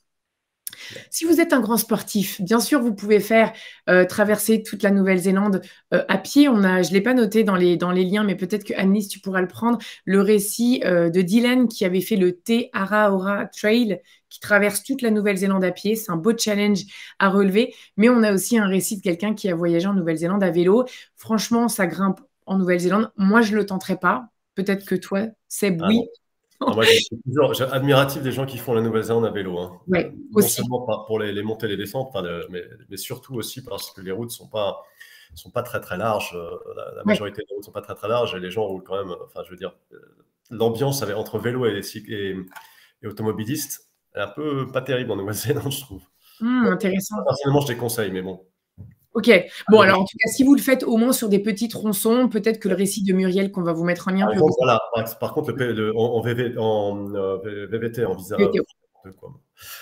Si vous êtes un grand sportif, bien sûr, vous pouvez faire euh, traverser toute la Nouvelle-Zélande euh, à pied. On a, je ne l'ai pas noté dans les, dans les liens, mais peut-être que Annelise, tu pourras le prendre. Le récit euh, de Dylan qui avait fait le Te Ara Ora Trail, qui traverse toute la Nouvelle-Zélande à pied. C'est un beau challenge à relever. Mais on a aussi un récit de quelqu'un qui a voyagé en Nouvelle-Zélande à vélo. Franchement, ça grimpe en Nouvelle-Zélande. Moi, je ne le tenterai pas. Peut-être que toi, Seb, Ah oui. non. Ah, moi, je suis toujours je- admiratif des gens qui font la Nouvelle-Zélande à vélo, hein. Euh, Ouais, non aussi. seulement par- pour les, les montées et les descentes, enfin, le- mais, mais surtout aussi parce que les routes sont pas, sont pas très très larges. euh, La, la Ouais. majorité des routes sont pas très très larges et les gens roulent quand même. euh, Enfin, je veux dire, euh, l'ambiance avec- entre vélo et, cyc- et, et automobilistes est un peu pas terrible en Nouvelle-Zélande, je trouve. Hum, Bon, intéressant. personnellement, je déconseille, mais bon. Ok, bon alors en tout cas, si vous le faites au moins sur des petits tronçons, peut-être que le récit de Muriel qu'on va vous mettre en lien Par peut vous exemple, voilà. Par, par contre, le, P- le- en, en V V en euh, V V T, en visa, euh, aider. n'importe quoi.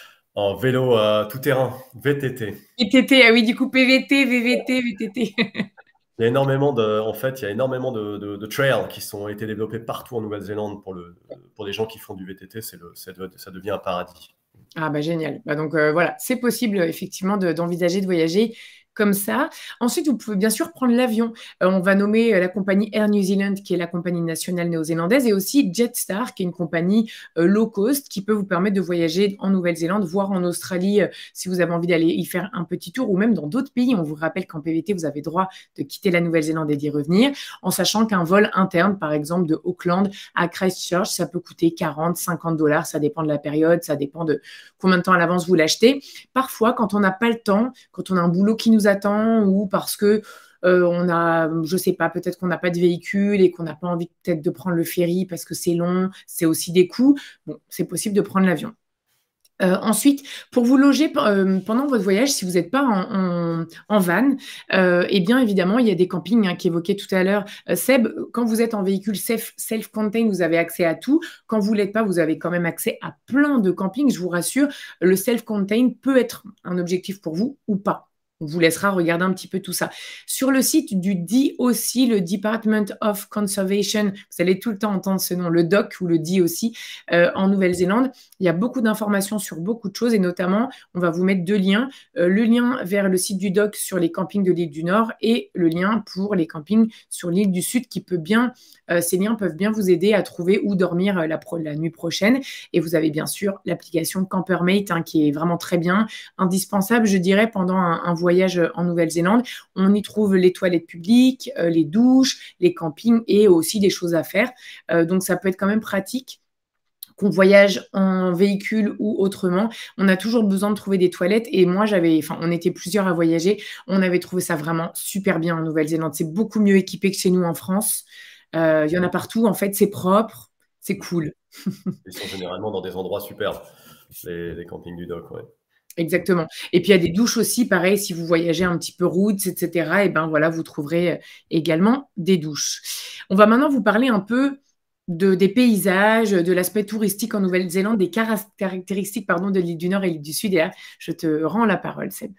En vélo euh, tout-terrain, V T T. V T T, ah oui, du coup P V T, V V T, V T T. Il y a énormément de, en fait, il y a énormément de, de, de trails qui sont été développés partout en Nouvelle-Zélande pour le, pour les gens qui font du V T T, c'est le, ça, doit- ça devient un paradis. Ah bah génial. Bah donc euh, voilà, c'est possible effectivement de- d'envisager de voyager comme ça. Ensuite, vous pouvez bien sûr prendre l'avion. Euh, on va nommer euh, la compagnie Air New Zealand, qui est la compagnie nationale néo-zélandaise, et aussi Jetstar, qui est une compagnie euh, low cost, qui peut vous permettre de voyager en Nouvelle-Zélande, voire en Australie, euh, si vous avez envie d'aller y faire un petit tour, ou même dans d'autres pays. On vous rappelle qu'en P V T, vous avez droit de quitter la Nouvelle-Zélande et d'y revenir, en sachant qu'un vol interne, par exemple, de Auckland à Christchurch, ça peut coûter quarante, cinquante dollars. Ça dépend de la période, ça dépend de combien de temps à l'avance vous l'achetez. Parfois, quand on n'a pas le temps, quand on a un boulot qui nous attend ou parce que euh, on a, je sais pas, peut-être qu'on n'a pas de véhicule et qu'on n'a pas envie peut-être de prendre le ferry parce que c'est long, c'est aussi des coûts. Bon, c'est possible de prendre l'avion. Euh, ensuite, pour vous loger euh, pendant votre voyage, si vous n'êtes pas en, en, en van, euh, eh bien évidemment, il y a des campings hein, qu'évoquait tout à l'heure euh, Seb. Quand vous êtes en véhicule self- self-contained, vous avez accès à tout. Quand vous ne l'êtes pas, vous avez quand même accès à plein de campings. Je vous rassure, le self-contained peut être un objectif pour vous ou pas. On vous laissera regarder un petit peu tout ça. Sur le site du D O C, le Department of Conservation, vous allez tout le temps entendre ce nom, le D O C ou le D O C euh, en Nouvelle-Zélande. Il y a beaucoup d'informations sur beaucoup de choses et notamment, on va vous mettre deux liens. Euh, le lien vers le site du D O C sur les campings de l'île du Nord et le lien pour les campings sur l'île du Sud qui peut bien, euh, ces liens peuvent bien vous aider à trouver où dormir euh, la, pro- la nuit prochaine. Et vous avez bien sûr l'application Campermate hein, qui est vraiment très bien, indispensable, je dirais, pendant un, un voyage en Nouvelle-Zélande. On y trouve les toilettes publiques, euh, les douches, les campings et aussi des choses à faire. Euh, donc, ça peut être quand même pratique qu'on voyage en véhicule ou autrement, on a toujours besoin de trouver des toilettes. Et moi, j'avais, enfin, on était plusieurs à voyager, on avait trouvé ça vraiment super bien en Nouvelle-Zélande. C'est beaucoup mieux équipé que chez nous en France. Euh, Il y en a partout, en fait, c'est propre, c'est cool. Ils sont généralement dans des endroits superbes, les, les campings du doc, ouais. Exactement. Et puis il y a des douches aussi, pareil, si vous voyagez un petit peu route, et cetera. Et ben voilà, vous trouverez euh, également des douches. On va maintenant vous parler un peu de, des paysages, de l'aspect touristique en Nouvelle-Zélande, des cara- caractéristiques pardon, de l'île du Nord et l'île du Sud. Et là, je te rends la parole, Seb.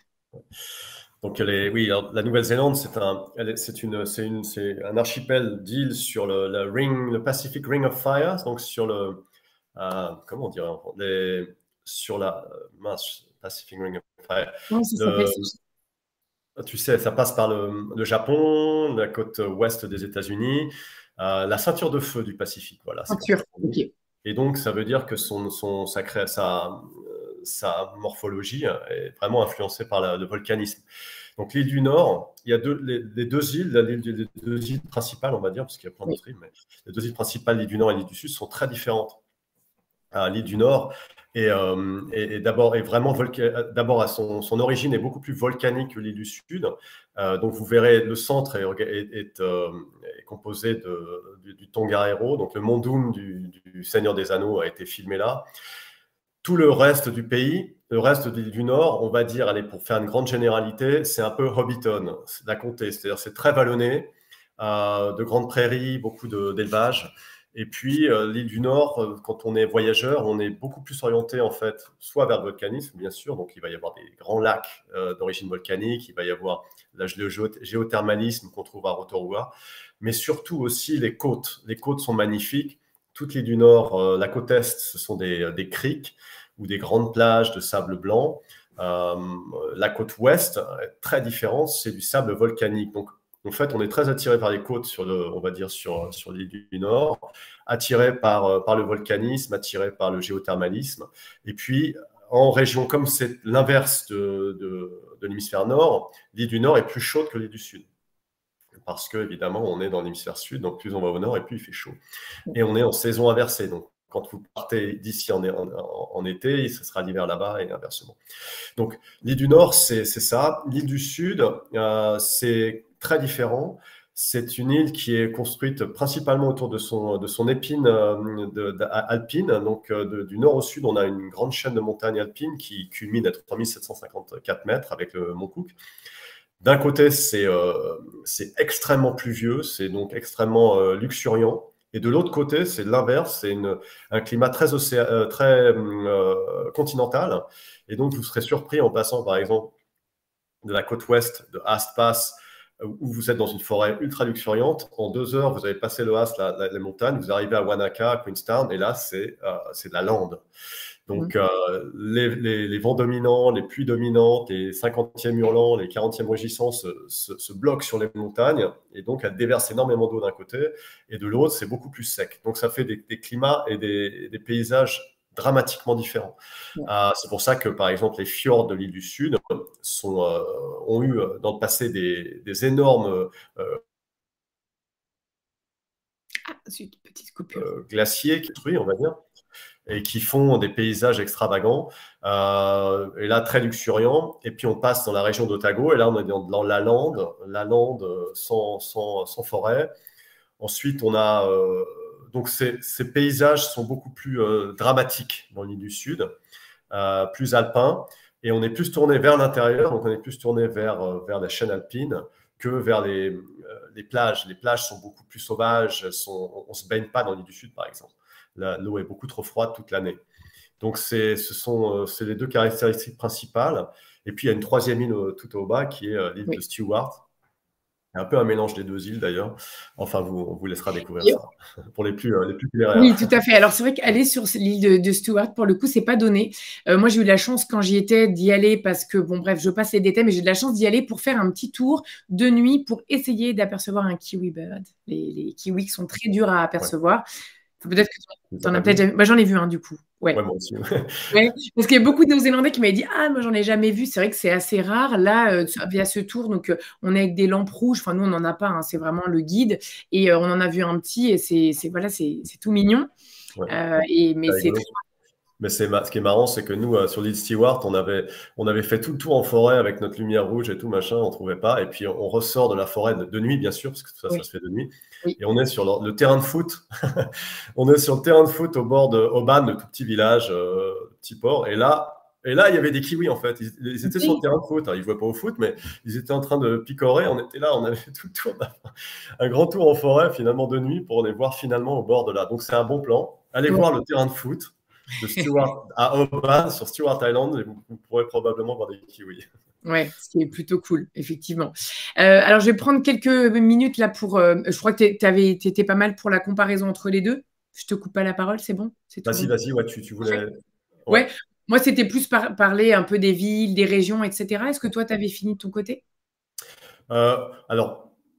Donc, les, oui, alors, la Nouvelle-Zélande, c'est un, elle est- c'est une, c'est une, c'est un archipel d'îles sur le, le ring, le Pacific Ring of Fire, donc sur le, euh, comment on dirait, en français, les, sur la, euh, mince, Pacific Ring of Fire. Comment ça s'appelle Le, ça? tu sais, ça passe par le, le Japon, la côte ouest des États-Unis, euh, la ceinture de feu du Pacifique, voilà, c'est comme ça Peinture. qu'on Ok. dit. Et donc, ça veut dire que son, son, sa, cré- sa, euh, sa morphologie est vraiment influencée par la- le volcanisme. Donc l'île du Nord, il y a deux, les, les deux îles, les, les deux îles principales, on va dire, parce qu'il y a plein d'autres îles, mais les deux îles principales, l'île du Nord et l'île du Sud, sont très différentes. À l'île du Nord et, euh, et, et d'abord est vraiment d'abord à son, son origine est beaucoup plus volcanique que l'île du Sud. Euh, donc vous verrez le centre est, est, est, euh, est composé de, du, du Tongariro, donc le mont Doom du, du Seigneur des Anneaux a été filmé là. Tout le reste du pays, le reste de l'île du Nord, on va dire, allez, pour faire une grande généralité, c'est un peu Hobbiton, c'est la comté, c'est-à-dire c'est très vallonné, euh, de grandes prairies, beaucoup d'élevage. Et puis, euh, l'île du Nord, euh, quand on est voyageur, on est beaucoup plus orienté, en fait, soit vers le volcanisme, bien sûr. Donc, il va y avoir des grands lacs euh, d'origine volcanique. Il va y avoir le géothermalisme qu'on trouve à Rotorua. Mais surtout aussi les côtes. Les côtes sont magnifiques. Toute l'île du Nord, euh, la côte Est, ce sont des, des criques ou des grandes plages de sable blanc. Euh, la côte Ouest est très différente. C'est du sable volcanique. Donc, en fait, on est très attiré par les côtes, sur le, on va dire sur, sur l'île du Nord, attiré par, par le volcanisme, attiré par le géothermalisme. Et puis, en région, comme c'est l'inverse de, de, de l'hémisphère Nord, l'île du Nord est plus chaude que l'île du Sud. Parce que, évidemment, on est dans l'hémisphère Sud, donc plus on va au Nord et plus il fait chaud. Et on est en saison inversée, donc quand vous partez d'ici en, en, en été, ce sera l'hiver là-bas et inversement. Donc, l'île du Nord, c'est ça. L'île du Sud, euh, c'est très différent. C'est une île qui est construite principalement autour de son, de son épine euh, de, de, alpine. Donc, euh, de, du nord au sud, on a une grande chaîne de montagnes alpines qui culmine à trois mille sept cent cinquante-quatre mètres avec le mont Cook. D'un côté, c'est euh, extrêmement pluvieux, c'est donc extrêmement euh, luxuriant. Et de l'autre côté, c'est l'inverse, c'est un climat très, océan, euh, très euh, continental. Et donc, vous serez surpris en passant, par exemple, de la côte ouest de Haast Pass, où vous êtes dans une forêt ultra luxuriante. En deux heures, vous avez passé le Haast, la, la, les montagnes, vous arrivez à Wanaka, à Queenstown, et là, c'est euh, de la lande. Donc, mmh. euh, les, les, les vents dominants, les pluies dominantes, les cinquantièmes hurlants, les quarantièmes rugissants se, se, se bloquent sur les montagnes, et donc elles déversent énormément d'eau d'un côté, et de l'autre, c'est beaucoup plus sec. Donc, ça fait des, des climats et des, des paysages dramatiquement différents. Ouais. Euh, c'est pour ça que, par exemple, les fjords de l'île du Sud sont, euh, ont eu dans le passé des, des énormes euh, ah, une petite coupure. Euh, glaciers qui on va dire, et qui font des paysages extravagants, euh, et là très luxuriants. Et puis on passe dans la région d'Otago, et là on est dans, dans la lande, la lande sans, sans, sans forêt. Ensuite on a euh, donc ces, ces paysages sont beaucoup plus euh, dramatiques dans l'île du Sud, euh, plus alpins, et on est plus tourné vers l'intérieur, donc on est plus tourné vers, euh, vers la chaîne alpine que vers les, euh, les plages. Les plages sont beaucoup plus sauvages, sont, on ne se baigne pas dans l'île du Sud par exemple. L'eau est beaucoup trop froide toute l'année. Donc, ce sont euh, les deux caractéristiques principales. Et puis, il y a une troisième île euh, tout au bas qui est euh, l'île oui. de Stewart. Un peu un mélange des deux îles d'ailleurs. Enfin, vous, on vous laissera découvrir et... ça pour les plus, euh, les plus clairs. Oui, tout à fait. Alors, c'est vrai qu'aller sur l'île de, de Stewart, pour le coup, c'est pas donné. Euh, moi, j'ai eu la chance quand j'y étais d'y aller parce que, bon, bref, je passe les détails, mais j'ai de la chance d'y aller pour faire un petit tour de nuit pour essayer d'apercevoir un kiwi bird. Les, les kiwis qui sont très durs à apercevoir. Ouais. Peut-être que tu en as peut-être jamais... Moi, j'en ai vu un, du coup. Ouais. Ouais, moi aussi. Ouais, parce qu'il y a beaucoup de Néo-Zélandais qui m'avaient dit « Ah, moi, j'en ai jamais vu. » C'est vrai que c'est assez rare. Là, euh, via ce tour, donc, euh, on est avec des lampes rouges. Enfin, nous, on n'en a pas. Hein, c'est vraiment le guide. Et euh, on en a vu un petit. Et c'est voilà, c'est tout mignon. Ouais. Euh, et, mais c'est très... Mais ce qui est marrant, c'est que nous, euh, sur l'île Stewart, on avait, on avait fait tout le tour en forêt avec notre lumière rouge et tout, machin, on ne trouvait pas. Et puis, on ressort de la forêt de, de nuit, bien sûr, parce que ça, oui. ça se fait de nuit. Oui. Et on est sur le, le terrain de foot. On est sur le terrain de foot au bord de Oban, le tout petit village, euh, petit port. Et là, et là, il y avait des kiwis, en fait. Ils, ils étaient oui. sur le terrain de foot. Alors, ils ne jouaient pas au foot, mais ils étaient en train de picorer. On était là, on avait tout le tour, un grand tour en forêt, finalement, de nuit, pour les voir finalement au bord de là. Donc, c'est un bon plan. Allez oui. voir le terrain de foot de Stewart à Oban, sur Stewart Island, et vous, vous pourrez probablement voir des kiwis. Ouais, ce qui est plutôt cool, effectivement. Euh, alors, je vais prendre quelques minutes là pour... Euh, je crois que tu étais pas mal pour la comparaison entre les deux. Je te coupe pas la parole, c'est bon? Vas-y, vas-y, ouais, tu, tu voulais... Ouais, ouais. Moi, c'était plus par parler un peu des villes, des régions, et cetera. Est-ce que toi, tu avais fini de ton côté? euh, Alors...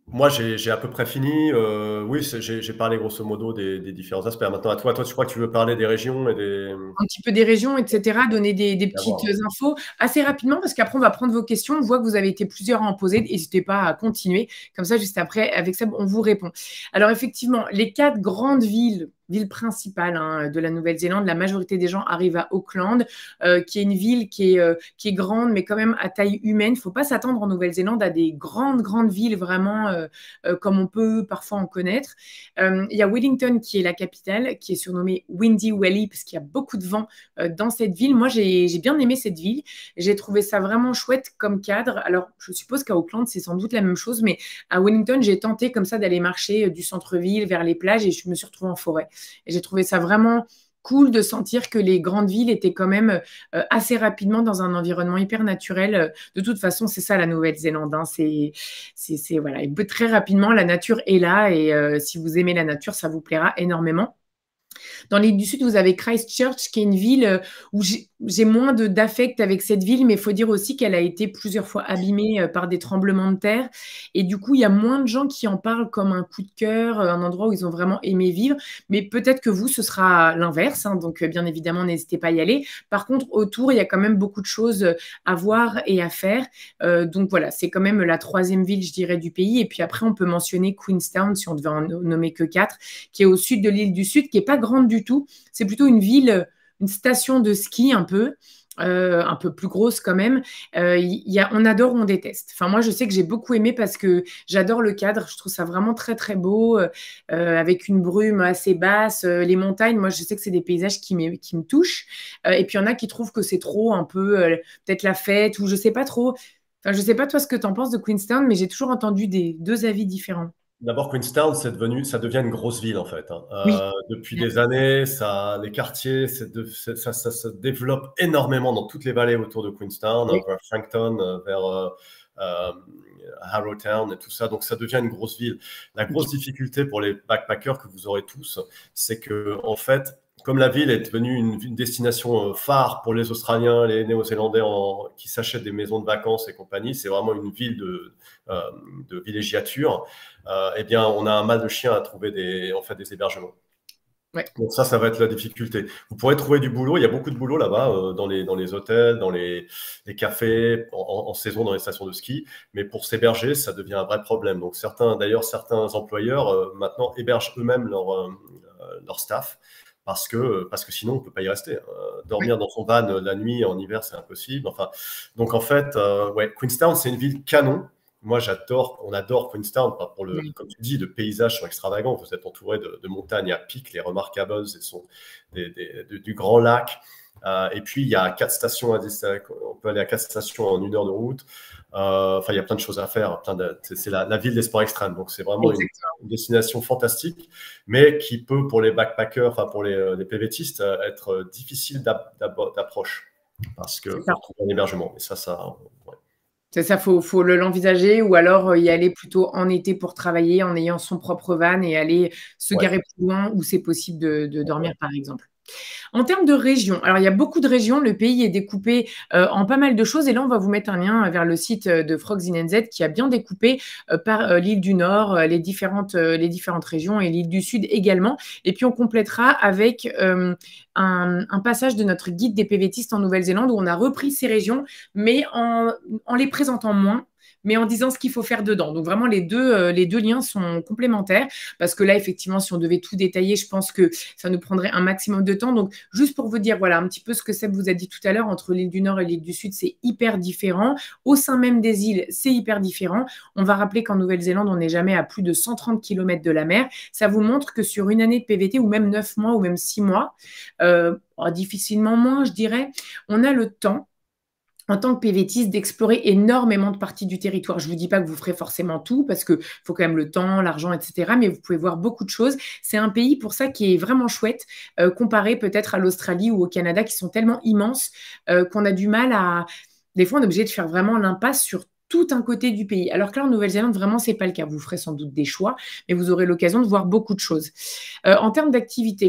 Moi, j'ai j'ai à peu près fini. Euh, oui, c'est- j'ai j'ai parlé grosso modo des, des différents aspects. Maintenant, à toi, toi, tu crois que tu veux parler des régions et des... Un petit peu des régions, et cetera, donner des, des À petites voir. infos assez rapidement parce qu'après, on va prendre vos questions. On voit que vous avez été plusieurs à en poser. N'hésitez pas à continuer. Comme ça, juste après, avec ça, on vous répond. Alors, effectivement, les quatre grandes villes, villes principales hein, de la Nouvelle-Zélande, la majorité des gens arrivent à Auckland, euh, qui est une ville qui est, euh, qui est grande, mais quand même à taille humaine. Il ne faut pas s'attendre en Nouvelle-Zélande à des grandes, grandes villes vraiment euh, euh, comme on peut parfois en connaître. Euh, il y a Wellington qui est la capitale, qui est surnommée Windy Valley parce qu'il y a beaucoup de vent euh, dans cette ville. Moi, j'ai bien aimé cette ville. J'ai trouvé ça vraiment chouette comme cadre. Alors, je suppose qu'à Auckland, c'est sans doute la même chose, mais à Wellington, j'ai tenté comme ça d'aller marcher euh, du centre-ville vers les plages et je me suis retrouvée en forêt. Et j'ai trouvé ça vraiment cool de sentir que les grandes villes étaient quand même euh, assez rapidement dans un environnement hyper naturel. De toute façon, c'est ça la Nouvelle-Zélande. Hein. C'est, c'est, voilà, et très rapidement, la nature est là et euh, si vous aimez la nature, ça vous plaira énormément. Dans l'île du Sud, vous avez Christchurch, qui est une ville euh, où j'ai moins d'affect avec cette ville, mais il faut dire aussi qu'elle a été plusieurs fois abîmée euh, par des tremblements de terre. Et du coup, il y a moins de gens qui en parlent comme un coup de cœur, euh, un endroit où ils ont vraiment aimé vivre. Mais peut-être que vous, ce sera l'inverse. Hein, donc, euh, bien évidemment, n'hésitez pas à y aller. Par contre, autour, il y a quand même beaucoup de choses à voir et à faire. Euh, donc, voilà, c'est quand même la troisième ville, je dirais, du pays. Et puis après, on peut mentionner Queenstown, si on devait en nommer que quatre, qui est au sud de l'île du Sud, qui n'est pas grande du tout. C'est plutôt une ville, une station de ski un peu. Euh, un peu plus grosse quand même. Euh, y a, on adore ou on déteste. Enfin, moi, je sais que j'ai beaucoup aimé parce que j'adore le cadre. Je trouve ça vraiment très, très beau, euh, avec une brume assez basse. Euh, les montagnes, moi, je sais que c'est des paysages qui, qui me touchent. Euh, et puis, il y en a qui trouvent que c'est trop un peu, euh, peut-être la fête ou je sais pas trop. Enfin, je sais pas toi ce que tu en penses de Queenstown, mais j'ai toujours entendu des deux avis différents. D'abord, Queenstown, c'est devenu, ça devient une grosse ville en fait. Hein. Oui. Euh, depuis des années, ça, les quartiers, de, ça, ça, ça, se développe énormément dans toutes les vallées autour de Queenstown, Oui. hein, vers Frankton, euh, vers euh, euh, Harrowtown et tout ça. Donc, ça devient une grosse ville. La grosse difficulté pour les backpackers que vous aurez tous, c'est que en fait, comme la ville est devenue une, une destination phare pour les Australiens, les Néo-Zélandais en, qui s'achètent des maisons de vacances et compagnie, c'est vraiment une ville de, euh, de villégiature. Euh, eh bien, on a un mal de chien à trouver des, en fait, des hébergements. Ouais. Donc ça, ça va être la difficulté. Vous pourrez trouver du boulot. Il y a beaucoup de boulot là-bas, euh, dans les, dans les hôtels, dans les, les cafés, en, en saison dans les stations de ski. Mais pour s'héberger, ça devient un vrai problème. Donc certains, d'ailleurs, certains employeurs euh, maintenant hébergent eux-mêmes leur, euh, leur staff. Parce que, parce que sinon, on ne peut pas y rester. Euh, dormir Oui. dans son van la nuit en hiver, c'est impossible. Enfin, donc en fait, euh, ouais, Queenstown, c'est une ville canon. Moi, j'adore, on adore Queenstown pour le, Oui. comme tu dis, le paysage sont extravagants. Vous êtes entouré de, de montagnes à pic, les Remarkables, et sont des, des, de, du grand lac. Euh, et puis, il y a quatre stations, à, on peut aller à quatre stations en une heure de route. Euh, enfin, il y a plein de choses à faire. C'est la, la ville des sports extrêmes. Donc, c'est vraiment une, une, destination fantastique, mais qui peut, pour les backpackers, enfin, pour les, les PVTistes, être difficile d'approche. Parce que pour trouver un hébergement. Et ça, ça, ouais. C'est ça, il faut, faut l'envisager ou alors y aller plutôt en été pour travailler en ayant son propre van et aller se garer ouais. plus loin où c'est possible de, de dormir, ouais. par exemple. En termes de régions, alors il y a beaucoup de régions, le pays est découpé euh, en pas mal de choses et là on va vous mettre un lien vers le site de Frogs in N Z qui a bien découpé euh, par euh, l'île du Nord, euh, les, différentes, euh, les différentes régions et l'île du Sud également. Et puis on complétera avec euh, un, un passage de notre guide des PVTistes en Nouvelle-Zélande où on a repris ces régions mais en, en les présentant moins, mais en disant ce qu'il faut faire dedans. Donc vraiment, les deux, euh, les deux liens sont complémentaires parce que là, effectivement, si on devait tout détailler, je pense que ça nous prendrait un maximum de temps. Donc, juste pour vous dire, voilà, un petit peu ce que Seb vous a dit tout à l'heure, entre l'île du Nord et l'île du Sud, c'est hyper différent. Au sein même des îles, c'est hyper différent. On va rappeler qu'en Nouvelle-Zélande, on n'est jamais à plus de cent trente kilomètres de la mer. Ça vous montre que sur une année de P V T, ou même neuf mois, ou même six mois, euh, oh, difficilement moins, je dirais, on a le temps en tant que PVTiste, d'explorer énormément de parties du territoire. Je ne vous dis pas que vous ferez forcément tout, parce qu'il faut quand même le temps, l'argent, et cetera, mais vous pouvez voir beaucoup de choses. C'est un pays, pour ça, qui est vraiment chouette, euh, comparé peut-être à l'Australie ou au Canada, qui sont tellement immenses euh, qu'on a du mal à... Des fois, on est obligé de faire vraiment l'impasse sur tout un côté du pays. Alors que là, en Nouvelle-Zélande, vraiment, ce n'est pas le cas. Vous ferez sans doute des choix, mais vous aurez l'occasion de voir beaucoup de choses. Euh, en termes d'activité,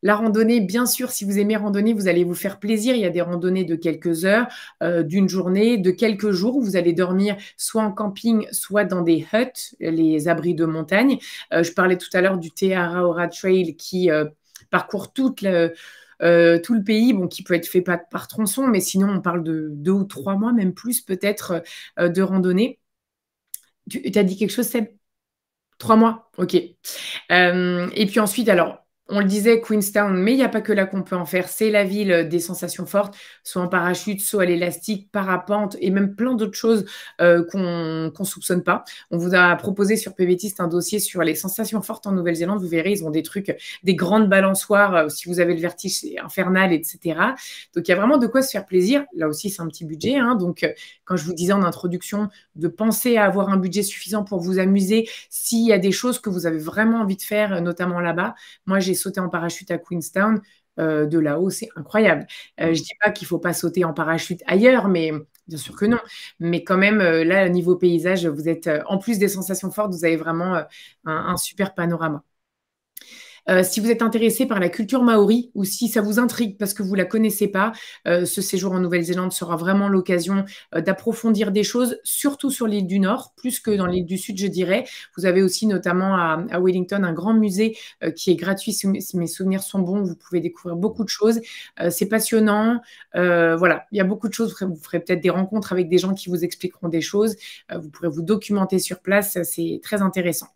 La randonnée, bien sûr, si vous aimez randonner, vous allez vous faire plaisir. Il y a des randonnées de quelques heures, euh, d'une journée, de quelques jours où vous allez dormir soit en camping, soit dans des huts, les abris de montagne. Euh, je parlais tout à l'heure du Te Araora Trail qui euh, parcourt toute la, euh, tout le pays, bon, qui peut être fait par, par tronçon, mais sinon on parle de deux ou trois mois, même plus peut-être, euh, de randonnée. Tu as dit quelque chose, Seb? Trois mois, ok. Euh, et puis ensuite, alors, on le disait, Queenstown, mais il n'y a pas que là qu'on peut en faire. C'est la ville des sensations fortes, soit en parachute, soit à l'élastique, parapente, et même plein d'autres choses euh, qu'on qu'on soupçonne pas. On vous a proposé sur P V Tist un dossier sur les sensations fortes en Nouvelle-Zélande. Vous verrez, ils ont des trucs, des grandes balançoires, euh, si vous avez le vertige, c'est infernal, et cetera. Donc, il y a vraiment de quoi se faire plaisir. Là aussi, c'est un petit budget. Hein. Donc, euh, quand je vous disais en introduction de penser à avoir un budget suffisant pour vous amuser, s'il y a des choses que vous avez vraiment envie de faire, notamment là-bas. Moi, j'ai sauté en parachute à Queenstown. Euh, de là-haut, c'est incroyable. Euh, je ne dis pas qu'il ne faut pas sauter en parachute ailleurs, mais bien sûr que non. Mais quand même, euh, là, niveau paysage, vous êtes, euh, en plus des sensations fortes, vous avez vraiment euh, un, un super panorama. Euh, si vous êtes intéressé par la culture maori ou si ça vous intrigue parce que vous ne la connaissez pas, euh, ce séjour en Nouvelle-Zélande sera vraiment l'occasion euh, d'approfondir des choses, surtout sur l'île du Nord, plus que dans l'île du Sud, je dirais. Vous avez aussi notamment à, à Wellington un grand musée euh, qui est gratuit, si mes souvenirs sont bons, vous pouvez découvrir beaucoup de choses. Euh, c'est passionnant. Euh, voilà, il y a beaucoup de choses. Vous ferez peut-être des rencontres avec des gens qui vous expliqueront des choses. Euh, vous pourrez vous documenter sur place. C'est très intéressant.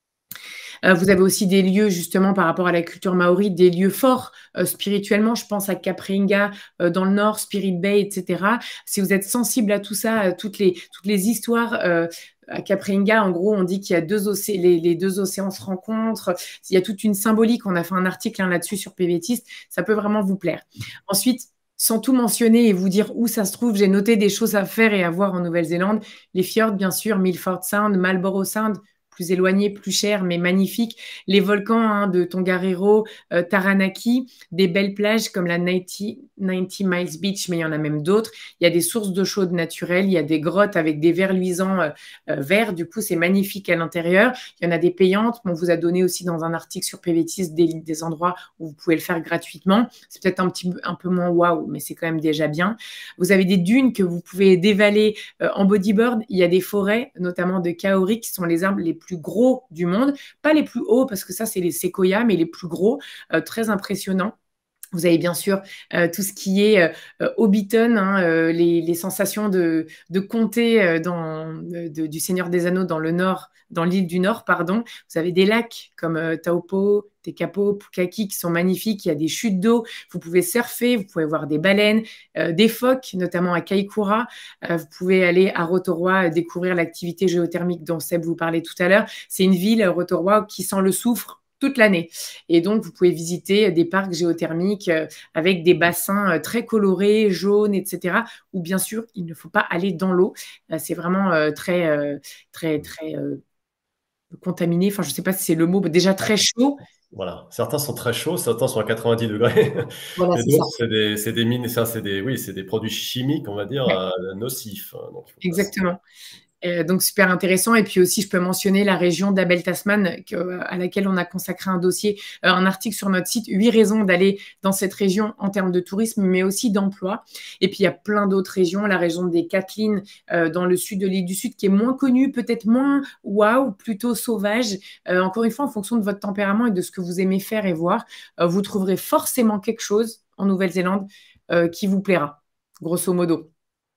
Euh, vous avez aussi des lieux, justement, par rapport à la culture maori, des lieux forts euh, spirituellement. Je pense à Capringa euh, dans le nord, Spirit Bay, et cetera. Si vous êtes sensible à tout ça, à toutes les, toutes les histoires, euh, à Capringa, en gros, on dit qu'il y a deux océans, les, les deux océans se rencontrent. Il y a toute une symbolique. On a fait un article hein, là-dessus sur P V Tist. Ça peut vraiment vous plaire. Ensuite, sans tout mentionner et vous dire où ça se trouve, j'ai noté des choses à faire et à voir en Nouvelle-Zélande. Les fjords, bien sûr, Milford Sound, Marlborough Sound, plus éloigné, plus cher, mais magnifique. Les volcans hein, de Tongariro, euh, Taranaki, des belles plages comme la quatre-vingt-dix, quatre-vingts Miles Beach, mais il y en a même d'autres. Il y a des sources d'eau chaude naturelles, il y a des grottes avec des verres luisants euh, euh, verts, du coup c'est magnifique à l'intérieur. Il y en a des payantes, on vous a donné aussi dans un article sur P V Tist des, des endroits où vous pouvez le faire gratuitement. C'est peut-être un petit un peu moins waouh, mais c'est quand même déjà bien. Vous avez des dunes que vous pouvez dévaler euh, en bodyboard. Il y a des forêts, notamment de kauri, qui sont les arbres les plus gros du monde, pas les plus hauts parce que ça c'est les séquoias, mais les plus gros, euh, très impressionnants. Vous avez bien sûr euh, tout ce qui est euh, Hobbiton, hein, euh, les, les sensations de, de comté euh, dans, de, du Seigneur des Anneaux dans le nord, dans l'île du Nord, pardon. Vous avez des lacs comme euh, Taupo, Tekapo, Pukaki qui sont magnifiques. Il y a des chutes d'eau. Vous pouvez surfer, vous pouvez voir des baleines, euh, des phoques, notamment à Kaikoura. Euh, vous pouvez aller à Rotorua euh, découvrir l'activité géothermique dont Seb vous parlait tout à l'heure. C'est une ville, Rotorua, qui sent le soufre toute l'année. Et donc, vous pouvez visiter des parcs géothermiques euh, avec des bassins euh, très colorés, jaunes, et cetera. Où bien sûr, il ne faut pas aller dans l'eau. Euh, c'est vraiment euh, très, euh, très, très euh, contaminé. Enfin, je ne sais pas si c'est le mot, mais déjà très chaud. Voilà, certains sont très chauds, certains sont à quatre-vingt-dix degrés, Voilà, et c'est ça. d'autres c'est des, c'est des mines, ça c'est des, oui, c'est des produits chimiques, on va dire, Ouais, euh, nocifs. Donc, il faut pas se- exactement. Euh, donc, super intéressant. Et puis aussi, je peux mentionner la région d'Abel Tasman, que, à laquelle on a consacré un dossier, euh, un article sur notre site, huit raisons d'aller dans cette région en termes de tourisme, mais aussi d'emploi. Et puis, il y a plein d'autres régions, la région des Kathleen, euh, dans le sud de l'île du Sud, qui est moins connue, peut-être moins waouh, plutôt sauvage. Euh, encore une fois, en fonction de votre tempérament et de ce que vous aimez faire et voir, euh, vous trouverez forcément quelque chose en Nouvelle-Zélande euh, qui vous plaira, grosso modo.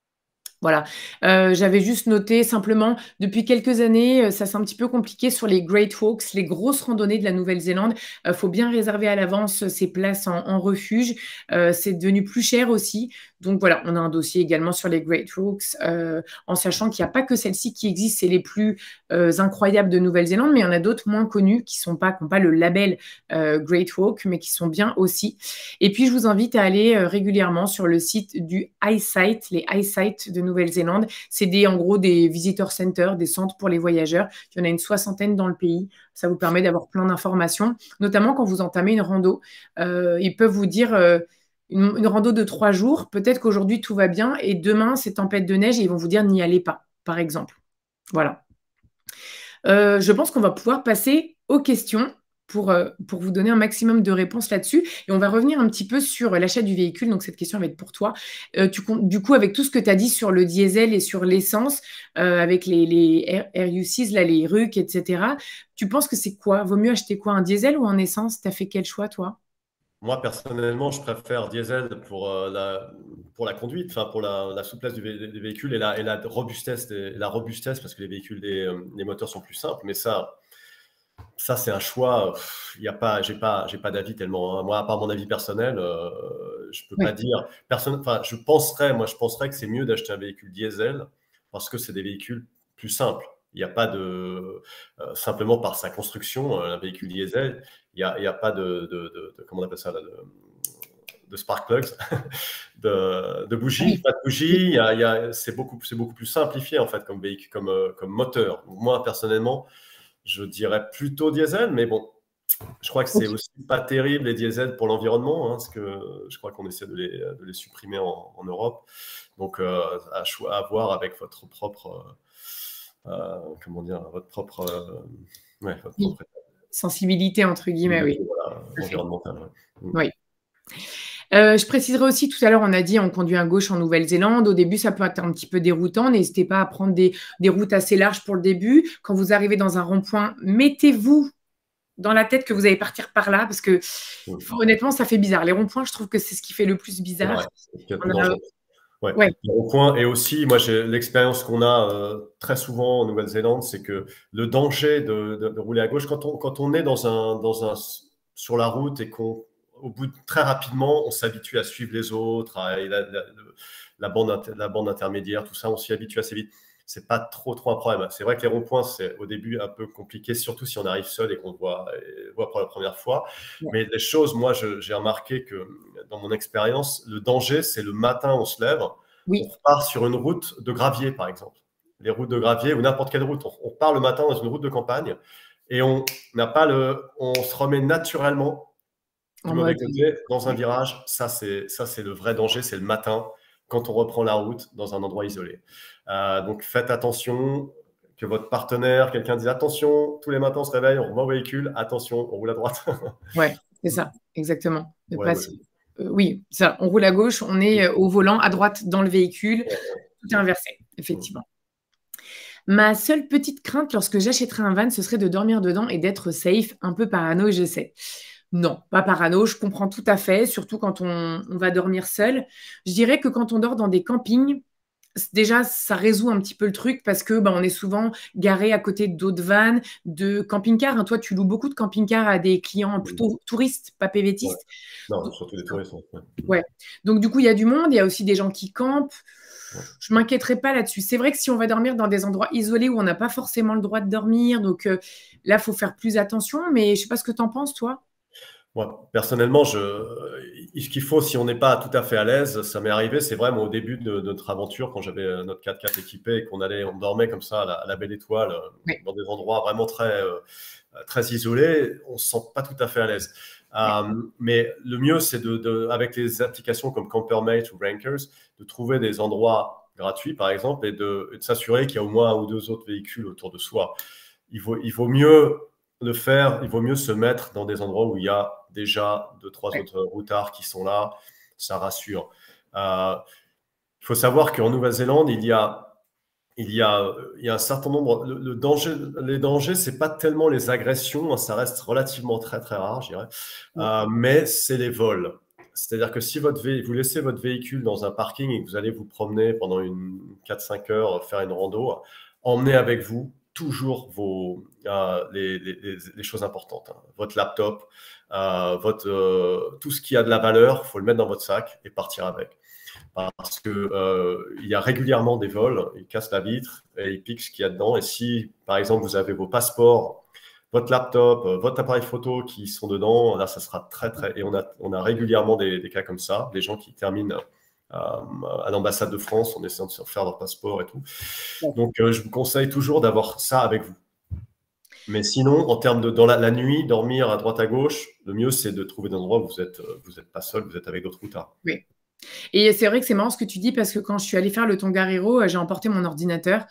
Voilà. Euh, j'avais juste noté simplement, depuis quelques années, euh, ça c'est un petit peu compliqué sur les Great Walks, les grosses randonnées de la Nouvelle-Zélande. Il faut bien réserver à l'avance ces places en, en refuge. Euh, c'est devenu plus cher aussi. Donc voilà, on a un dossier également sur les Great Walks, euh, en sachant qu'il n'y a pas que celles-ci qui existent, c'est les plus euh, incroyables de Nouvelle-Zélande, mais il y en a d'autres moins connues qui sont pas, qui n'ont pas le label euh, Great Walk, mais qui sont bien aussi. Et puis, je vous invite à aller euh, régulièrement sur le site du iSight, les iSight de Nouvelle-Zélande. C'est des, en gros des visitor centers, des centres pour les voyageurs. Il y en a une soixantaine dans le pays. Ça vous permet d'avoir plein d'informations, notamment quand vous entamez une rando. Euh, ils peuvent vous dire euh, une, une rando de trois jours, peut-être qu'aujourd'hui tout va bien et demain c'est tempête de neige et ils vont vous dire n'y allez pas, par exemple. Voilà. Euh, je pense qu'on va pouvoir passer aux questions pour, euh, pour vous donner un maximum de réponses là-dessus. Et on va revenir un petit peu sur l'achat du véhicule. Donc, cette question va être pour toi. Euh, tu, du coup, avec tout ce que tu as dit sur le diesel et sur l'essence, euh, avec les, les R U six, là, les R U C, et cetera, tu penses que c'est quoi? Vaut mieux acheter quoi? Un diesel ou un essence? Tu as fait quel choix, toi? Moi, personnellement, je préfère diesel pour, euh, la, pour la conduite, enfin pour la, la souplesse du, vé du véhicule et la, et la robustesse, des, la robustesse parce que les véhicules, les, les moteurs sont plus simples. Mais ça, ça c'est un choix. Il y a pas, j'ai pas, j'ai pas d'avis tellement. Hein. Moi, à part mon avis personnel, euh, je peux Oui. pas dire. Personne, enfin, je penserais, moi, je penserais que c'est mieux d'acheter un véhicule diesel parce que c'est des véhicules plus simples. Il n'y a pas de euh, simplement par sa construction, euh, un véhicule diesel, il n'y a, il y a pas de, de, de, de comment on appelle ça là, de, de spark plugs, de, de bougies, Oui. pas de bougies. Il y a, il y a, c'est beaucoup, c'est beaucoup plus simplifié en fait comme véhicule, comme, euh, comme moteur. Moi personnellement, je dirais plutôt diesel, mais bon, je crois que c'est Ok. aussi pas terrible les diesels pour l'environnement, hein, parce que je crois qu'on essaie de les, de les supprimer en, en Europe. Donc euh, à, choix, à voir avec votre propre euh, comment dire, votre propre, euh, ouais, votre Oui. propre Sensibilité, entre guillemets, oui. voilà, environnementale. Ouais. Oui. Euh, je préciserai aussi, tout à l'heure, on a dit on conduit à gauche en Nouvelle-Zélande. Au début, ça peut être un petit peu déroutant. N'hésitez pas à prendre des, des routes assez larges pour le début. Quand vous arrivez dans un rond-point, mettez-vous dans la tête que vous allez partir par là, parce que Mm. honnêtement, ça fait bizarre. Les ronds-points, je trouve que c'est ce qui fait le plus C'est bizarre. vrai, c'est ce qui est le On plus a... dangereux. Ouais. Ouais, Au point, et aussi, moi, j'ai l'expérience qu'on a euh, très souvent en Nouvelle-Zélande, c'est que le danger de, de, de rouler à gauche, quand on, quand on est dans un, dans un, sur la route et qu'on, au bout de, très rapidement, on s'habitue à suivre les autres, à la, la, la, bande, la bande intermédiaire, tout ça, on s'y habitue assez vite. C'est pas trop, trop un problème. C'est vrai que les ronds-points, c'est au début un peu compliqué, surtout si on arrive seul et qu'on voit, et voit pour la première fois. ouais. Mais les choses, moi, j'ai remarqué que dans mon expérience, le danger, c'est le matin, on se lève, Oui. on part sur une route de gravier, par exemple. Les routes de gravier ou n'importe quelle route. On, on part le matin dans une route de campagne et on n'a pas le, on se remet naturellement du En mauvais mode... côté dans un virage. Ça, c'est, ça, c'est le vrai danger, c'est le matin quand on reprend la route dans un endroit isolé. Euh, donc, faites attention que votre partenaire, quelqu'un dise attention, tous les matins on se réveille, on revoit au véhicule, attention, on roule à droite. Ouais, c'est ça, exactement. Ne Ouais, pas ouais. se- euh, oui, ça, on roule à gauche, on est euh, au volant, à droite dans le véhicule, tout est inversé, effectivement. Ma seule petite crainte lorsque j'achèterais un van, ce serait de dormir dedans et d'être safe, un peu parano, je sais. Non, pas parano, je comprends tout à fait, surtout quand on, on va dormir seul. Je dirais que quand on dort dans des campings, déjà, ça résout un petit peu le truc parce que bah, on est souvent garé à côté d'autres vannes, de camping-cars. Hein. Toi, tu loues beaucoup de camping-cars à des clients plutôt touristes, pas Ouais. PVtistes. Non, Donc, surtout les touristes. Ouais. ouais. Donc, du coup, il y a du monde, il y a aussi des gens qui campent. Ouais. Je ne m'inquiéterai pas là-dessus. C'est vrai que si on va dormir dans des endroits isolés où on n'a pas forcément le droit de dormir, donc euh, là, il faut faire plus attention. Mais je ne sais pas ce que tu en penses, toi. Moi, personnellement, je, ce qu'il faut, si on n'est pas tout à fait à l'aise, ça m'est arrivé, c'est vrai, moi, au début de, de notre aventure, quand j'avais notre quatre-quatre équipé et qu'on allait, on dormait comme ça à la, à la belle étoile, euh, Oui. dans des endroits vraiment très, euh, très isolés, on se sent pas tout à fait à l'aise. Euh, mais le mieux, c'est de, de, avec les applications comme Campermate ou Rankers, de trouver des endroits gratuits, par exemple, et de, et de s'assurer qu'il y a au moins un ou deux autres véhicules autour de soi. Il vaut, il vaut mieux le faire, il vaut mieux se mettre dans des endroits où il y a déjà deux, trois Ouais. autres routards qui sont là, ça rassure. Euh, il faut savoir qu'en Nouvelle-Zélande, il y a, il y a, il y a un certain nombre, le, le danger, les dangers, c'est pas tellement les agressions, hein, ça reste relativement très très rare, je dirais, Ouais. euh, mais c'est les vols. C'est-à-dire que si votre vé- vous laissez votre véhicule dans un parking et que vous allez vous promener pendant une quatre cinq heures, faire une rando, emmenez avec vous toujours vos, euh, les, les, les, choses importantes. Hein. Votre laptop, euh, votre, euh, tout ce qui a de la valeur, il faut le mettre dans votre sac et partir avec. Parce qu'il euh, y a régulièrement des vols, ils cassent la vitre et ils piquent ce qu'il y a dedans. Et si, par exemple, vous avez vos passeports, votre laptop, votre appareil photo qui sont dedans, là, ça sera très, très... Et on a, on a régulièrement des, des cas comme ça, des gens qui terminent à l'ambassade de France en essayant de se faire leur passeport et tout. Ouais. Donc, euh, je vous conseille toujours d'avoir ça avec vous. Mais sinon, en termes de dans la, la nuit, dormir à droite à gauche, le mieux, c'est de trouver des endroits où vous n'êtes vous êtes pas seul, vous êtes avec d'autres routards. Oui. Et c'est vrai que c'est marrant ce que tu dis parce que quand je suis allée faire le Tongariro, j'ai emporté mon ordinateur.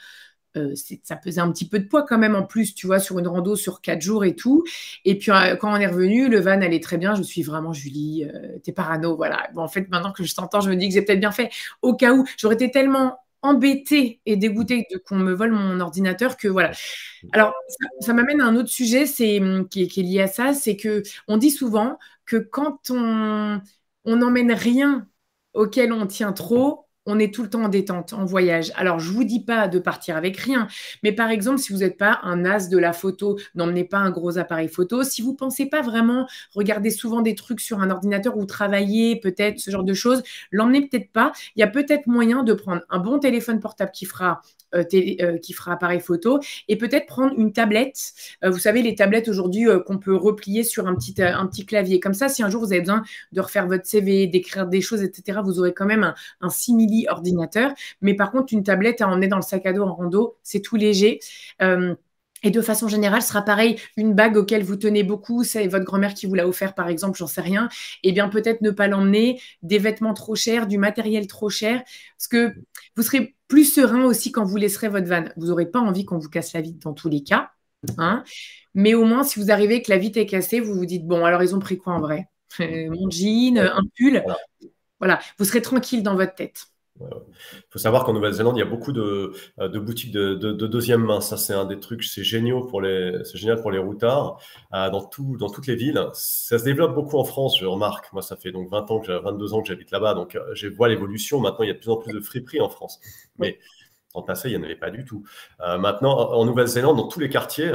euh, ça pesait un petit peu de poids quand même en plus, tu vois, sur une rando sur quatre jours et tout. Et puis euh, quand on est revenu, le van allait très bien. Je suis vraiment, Julie, euh, t'es parano, voilà. Bon, en fait, maintenant que je t'entends, je me dis que j'ai peut-être bien fait. Au cas où, j'aurais été tellement embêtée et dégoûtée de qu'on me vole mon ordinateur que voilà. Alors, ça, ça m'amène à un autre sujet, c'est qui est, qui est lié à ça, c'est que on dit souvent que quand on on n'emmène rien auquel on tient trop, on est tout le temps en détente, en voyage. Alors, je vous dis pas de partir avec rien, mais par exemple, si vous n'êtes pas un as de la photo, n'emmenez pas un gros appareil photo. Si vous pensez pas vraiment regarder souvent des trucs sur un ordinateur ou travailler, peut-être ce genre de choses, l'emmenez peut-être pas. Il y a peut-être moyen de prendre un bon téléphone portable qui fera euh, télé- euh, qui fera appareil photo et peut-être prendre une tablette. Euh, vous savez, les tablettes aujourd'hui euh, qu'on peut replier sur un petit, euh, un petit clavier. Comme ça, si un jour vous avez besoin de refaire votre C V, d'écrire des choses, et cetera, vous aurez quand même un, un simili ordinateur. Mais par contre, une tablette à emmener dans le sac à dos en rando, c'est tout léger. Euh, et de façon générale, ce sera pareil, une bague auquel vous tenez beaucoup, c'est votre grand-mère qui vous l'a offert, par exemple, j'en sais rien. Eh bien, peut-être ne pas l'emmener, des vêtements trop chers, du matériel trop cher, parce que vous serez plus serein aussi quand vous laisserez votre van. Vous n'aurez pas envie qu'on vous casse la vitre dans tous les cas, hein. Mais au moins, si vous arrivez que la vitre est cassée, vous vous dites, bon, alors ils ont pris quoi en vrai? Euh, Mon jean, un pull, Voilà. voilà, vous serez tranquille dans votre tête. Il faut savoir qu'en Nouvelle-Zélande, il y a beaucoup de, de boutiques de, de, de deuxième main. Ça, c'est un des trucs, c'est génial pour les, c'est génial pour les routards. Euh, dans tout, dans toutes les villes, ça se développe beaucoup en France. Je remarque. Moi, ça fait donc vingt ans que j'ai, vingt-deux ans que j'habite là-bas, donc euh, je vois l'évolution. Maintenant, il y a de plus en plus de friperies en France. Mais en passé, il n'y en avait pas du tout. Euh, maintenant, en Nouvelle-Zélande, dans tous les quartiers,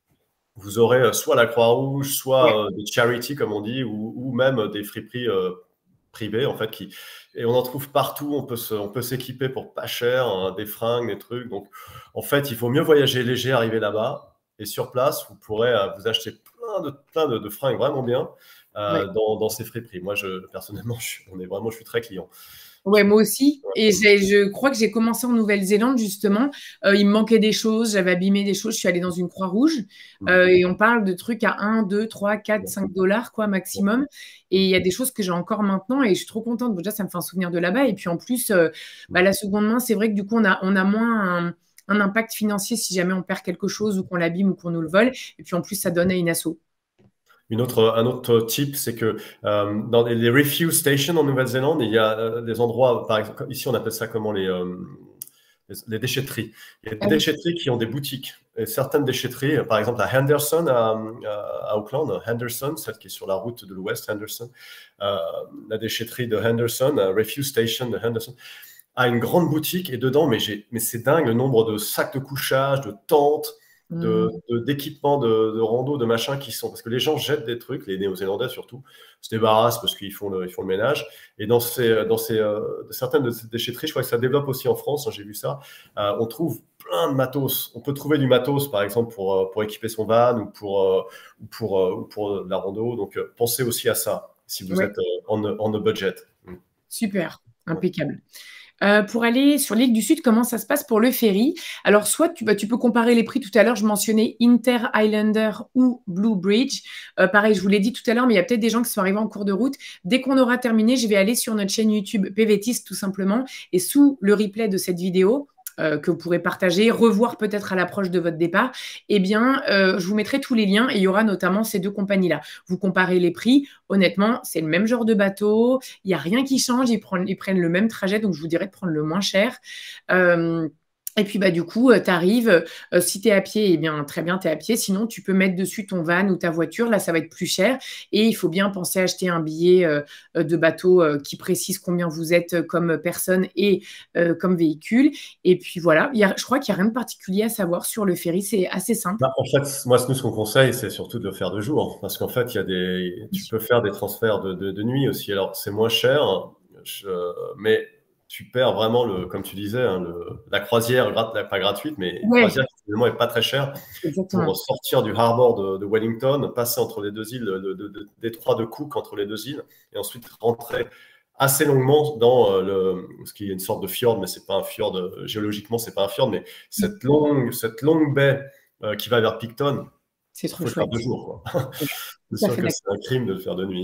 vous aurez soit la Croix-Rouge, soit euh, des charity, comme on dit, ou, ou même des friperies euh, privées, en fait, qui et on en trouve partout. On peut se, on peut s'équiper pour pas cher, hein, des fringues, des trucs. Donc, en fait, il faut mieux voyager léger, arriver là-bas, et sur place, vous pourrez euh, vous acheter plein de, plein de, de fringues vraiment bien euh, Ouais. dans, dans ces friperies. Moi, je, personnellement, je suis, on est vraiment, je suis très client. Ouais, moi aussi. Et j'ai- je crois que j'ai commencé en Nouvelle-Zélande, justement. Euh, il me manquait des choses, j'avais abîmé des choses. Je suis allée dans une Croix-Rouge euh, et on parle de trucs à un, deux, trois, quatre, cinq dollars, quoi, maximum. Et il y a des choses que j'ai encore maintenant et je suis trop contente. Déjà, ça me fait un souvenir de là-bas. Et puis en plus, euh, bah, la seconde main, c'est vrai que du coup, on a, on a moins un, un impact financier si jamais on perd quelque chose ou qu'on l'abîme ou qu'on nous le vole. Et puis en plus, ça donne à une asso. Une autre, un autre type, c'est que euh, dans les, les refuse stations en Nouvelle-Zélande, il y a euh, des endroits, par exemple, ici on appelle ça comment les, euh, les, les déchetteries. Il y a des Ah oui. déchetteries qui ont des boutiques. Et certaines déchetteries, par exemple à Henderson, à, à Auckland, Henderson, celle qui est sur la route de l'Ouest, Henderson, euh, la déchetterie de Henderson, la refuse station de Henderson, a une grande boutique et dedans, mais, j'ai, mais c'est dingue le nombre de sacs de couchage, de tentes, de, Mmh. de- d'équipements de, de rando, de machins qui sont. Parce que les gens jettent des trucs, les Néo-Zélandais surtout, se débarrassent parce qu'ils font le, ils font le ménage. Et dans, ces, dans ces, euh, certaines de ces déchetteries, je crois que ça développe aussi en France, hein, j'ai vu ça, euh, on trouve plein de matos. On peut trouver du matos, par exemple, pour, euh, pour équiper son van ou pour, euh, ou pour, euh, ou pour euh, la rando. Donc, euh, pensez aussi à ça si vous Ouais, êtes euh, on, a- on a budget. Mm. super, Ouais. impeccable. Euh, pour aller sur l'île du Sud, comment ça se passe pour le ferry? Alors, soit tu, bah, tu peux comparer les prix. Tout à l'heure, je mentionnais Inter Islander ou Blue Bridge. Euh, pareil, je vous l'ai dit tout à l'heure, mais il y a peut-être des gens qui sont arrivés en cours de route. Dès qu'on aura terminé, je vais aller sur notre chaîne YouTube P V Tist tout simplement. Et sous le replay de cette vidéo, euh, que vous pourrez partager, revoir peut-être à l'approche de votre départ, eh bien, euh, je vous mettrai tous les liens et il y aura notamment ces deux compagnies-là. Vous comparez les prix. Honnêtement, c'est le même genre de bateau. Il n'y a rien qui change. Ils prennent, ils prennent le même trajet. Donc, je vous dirais de prendre le moins cher. Euh, et puis, bah, du coup, tu arrives. Euh, si tu es à pied, eh bien, très bien, tu es à pied. Sinon, tu peux mettre dessus ton van ou ta voiture. Là, ça va être plus cher. Et il faut bien penser à acheter un billet euh, de bateau euh, qui précise combien vous êtes comme personne et euh, comme véhicule. Et puis, voilà. Il y a, je crois qu'il n'y a rien de particulier à savoir sur le ferry. C'est assez simple. Bah, en fait, moi, nous, ce qu'on conseille, c'est surtout de le faire de jour. Parce qu'en fait, il y a des, tu peux faire des transferts de, de, de nuit aussi. Alors, c'est moins cher, je- mais tu perds vraiment le, comme tu disais, hein, le, la croisière, grat- la- pas gratuite, mais une Ouais, croisière qui finalement est pas très chère exactement. pour sortir du harbor de, de Wellington, passer entre les deux îles, le, le- le détroit de Cook entre les deux îles, et ensuite rentrer assez longuement dans euh, le, ce qui est une sorte de fjord, mais c'est pas un fjord, euh, géologiquement, c'est pas un fjord, mais cette longue, cette longue baie euh, qui va vers Picton, C'est il trop faut le faire chouette. deux jours, quoi. Ouais, C'est tout à sûr fait que d'accord. c'est un crime de le faire de nuit.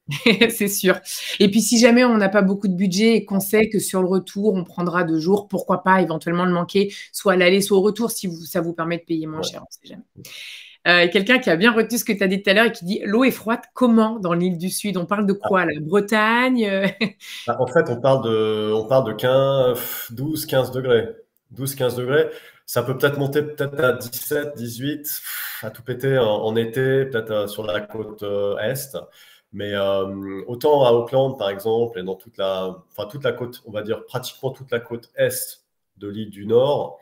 C'est sûr. Et puis, si jamais on n'a pas beaucoup de budget et qu'on sait que sur le retour, on prendra deux jours, pourquoi pas éventuellement le manquer, soit à l'aller, soit au retour, si vous, ça vous permet de payer moins Ouais. cher, on sait jamais. Euh, quelqu'un qui a bien retenu ce que tu as dit tout à l'heure et qui dit l'eau est froide comment dans l'île du Sud? On parle de quoi, la Bretagne? euh Bah, en fait, on parle de, on parle de quinze, douze, quinze degrés. douze, quinze degrés. Ça peut peut-être monter peut-être à dix-sept, dix-huit, à tout péter en, en été, peut-être euh, sur la côte euh, est. Mais euh, autant à Auckland, par exemple, et dans toute la, enfin, toute la côte, on va dire pratiquement toute la côte est de l'île du Nord,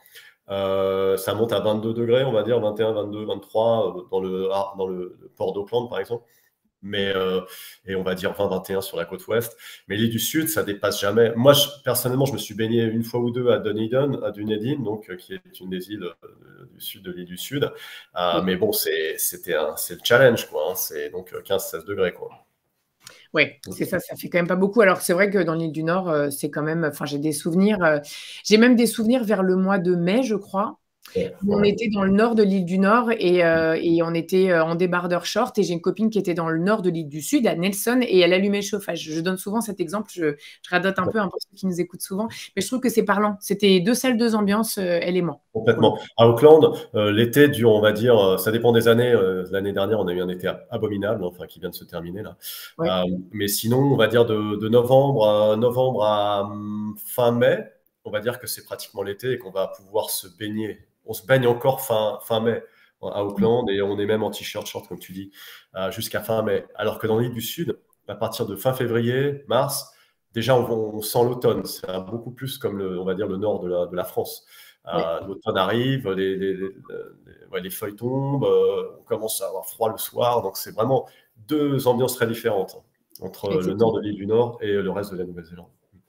euh, ça monte à vingt-deux degrés, on va dire vingt et un, vingt-deux, vingt-trois euh, dans le, ah, dans le port d'Auckland, par exemple. Mais, euh, et on va dire vingt, vingt et un sur la côte ouest. Mais l'île du Sud, ça dépasse jamais. Moi, je- personnellement, je me suis baigné une fois ou deux à Dunedin, à Dunedin, donc, euh, qui est une des îles euh, du sud de l'île du Sud. Euh, mais bon, c'est, c'était un, c'est le challenge, quoi, hein. C'est donc euh, quinze, seize degrés, quoi. Oui, c'est ça, ça fait quand même pas beaucoup. Alors, c'est vrai que dans l'île du Nord, euh, c'est quand même, enfin, j'ai des souvenirs, euh, j'ai même des souvenirs vers le mois de mai, je crois. Ouais, On ouais. était dans le nord de l'île du Nord et, euh, et on était euh, en débardeur short et j'ai une copine qui était dans le nord de l'île du Sud, à Nelson, et elle allumait le chauffage. Je donne souvent cet exemple, je, je radote un peu hein, pour ceux qui nous écoutent souvent, mais je trouve que c'est parlant. C'était deux salles, deux ambiances, euh, elle et moi, pour le Complètement. coup. À Auckland, euh, l'été dure, on va dire, euh, ça dépend des années. Euh, l'année dernière, on a eu un été ab- abominable, enfin, qui vient de se terminer là. Ouais. Euh, mais sinon, on va dire de, de novembre, à, novembre à hum, fin mai, on va dire que c'est pratiquement l'été et qu'on va pouvoir se baigner. On se baigne encore fin, fin mai à Auckland et on est même en t-shirt short, comme tu dis, euh, jusqu'à fin mai. Alors que dans l'île du Sud, à partir de fin février, mars, déjà on, on sent l'automne. C'est un- beaucoup plus comme le, on va dire, le nord de la, de la France. Ouais. Euh, l'automne arrive, les, les, les, les- ouais, les feuilles tombent, euh, on commence à avoir froid le soir. Donc, c'est vraiment deux ambiances très différentes hein, entre le nord de l'île du Nord et le reste de la Nouvelle-Zélande.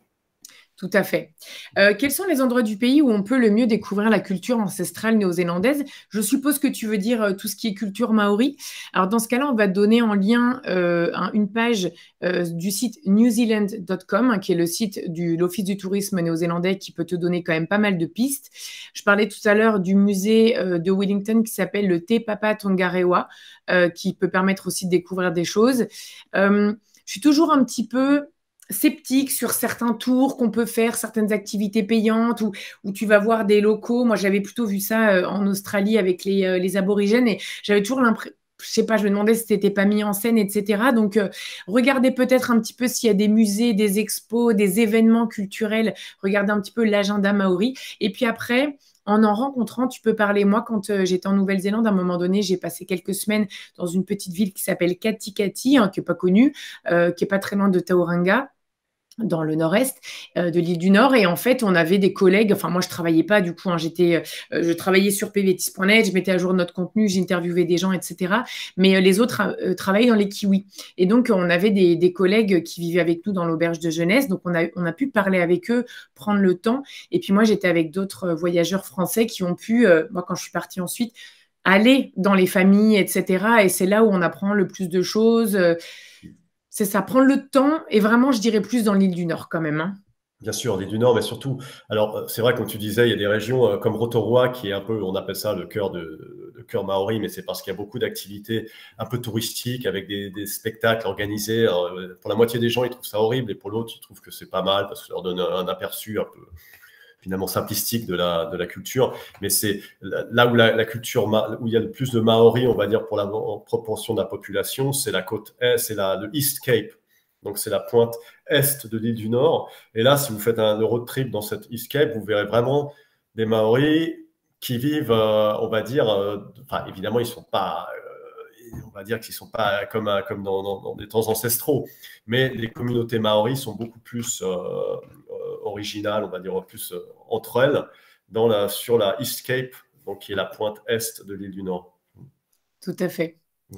Tout à fait. Euh, quels sont les endroits du pays où on peut le mieux découvrir la culture ancestrale néo-zélandaise? Je suppose que tu veux dire euh, tout ce qui est culture maori. Alors dans ce cas-là, on va te donner en lien euh, un- une page euh, du site new zealand point com, hein, qui est le site de l'Office du tourisme néo-zélandais, qui peut te donner quand même pas mal de pistes. Je parlais tout à l'heure du musée euh, de Wellington qui s'appelle le Te Papa Tongarewa, euh, qui peut permettre aussi de découvrir des choses. Euh, je suis toujours un petit peu sceptique sur certains tours qu'on peut faire, certaines activités payantes où, où tu vas voir des locaux. Moi, j'avais plutôt vu ça euh, en Australie avec les, euh, les aborigènes et j'avais toujours l'impression, je sais pas, je me demandais si c'était pas mis en scène, et cetera. Donc, euh, regardez peut-être un petit peu s'il y a des musées, des expos, des événements culturels. Regardez un petit peu l'agenda maori. Et puis après, en en rencontrant, tu peux parler. Moi, quand euh, j'étais en Nouvelle-Zélande, à un moment donné, j'ai passé quelques semaines dans une petite ville qui s'appelle Katikati, hein, qui n'est pas connue, euh, qui est pas très loin de Tauranga, dans le nord-est euh, de l'île du Nord. Et en fait, on avait des collègues, enfin moi je travaillais pas du coup, hein, j'étais, euh, je travaillais sur p v t i s point net, je mettais à jour notre contenu, j'interviewais des gens, et cetera. Mais euh, les autres euh, travaillaient dans les kiwis. Et donc on avait des, des collègues qui vivaient avec nous dans l'auberge de jeunesse, donc on a, on a pu parler avec eux, prendre le temps. Et puis moi j'étais avec d'autres voyageurs français qui ont pu, euh, moi quand je suis partie ensuite, aller dans les familles, et cetera. Et c'est là où on apprend le plus de choses. euh, c'est ça, prendre le temps et vraiment, je dirais plus dans l'île du Nord quand même, hein. Bien sûr, l'île du Nord, mais surtout, alors euh, c'est vrai, comme tu disais, il y a des régions euh, comme Rotorua qui est un peu, on appelle ça le cœur de, de cœur maori, mais c'est parce qu'il y a beaucoup d'activités un peu touristiques avec des, des spectacles organisés. Alors, euh, pour la moitié des gens, ils trouvent ça horrible et pour l'autre, ils trouvent que c'est pas mal parce que ça leur donne un, un aperçu un peu finalement simplistique de la, de la culture. Mais c'est là où la, la culture, où il y a le plus de Maoris, on va dire, pour la en proportion de la population, c'est la côte est, c'est la, le East Cape. Donc, c'est la pointe est de l'île du Nord. Et là, si vous faites un road trip dans cette East Cape, vous verrez vraiment des Maoris qui vivent, euh, on va dire, euh, enfin, évidemment, ils sont pas, euh, on va dire qu'ils sont pas comme, comme dans, dans, dans des temps ancestraux, mais les communautés Maoris sont beaucoup plus euh, euh, originales, on va dire, plus euh, entre elles, dans la, sur la East Cape, donc qui est la pointe est de l'île du Nord. Tout à fait.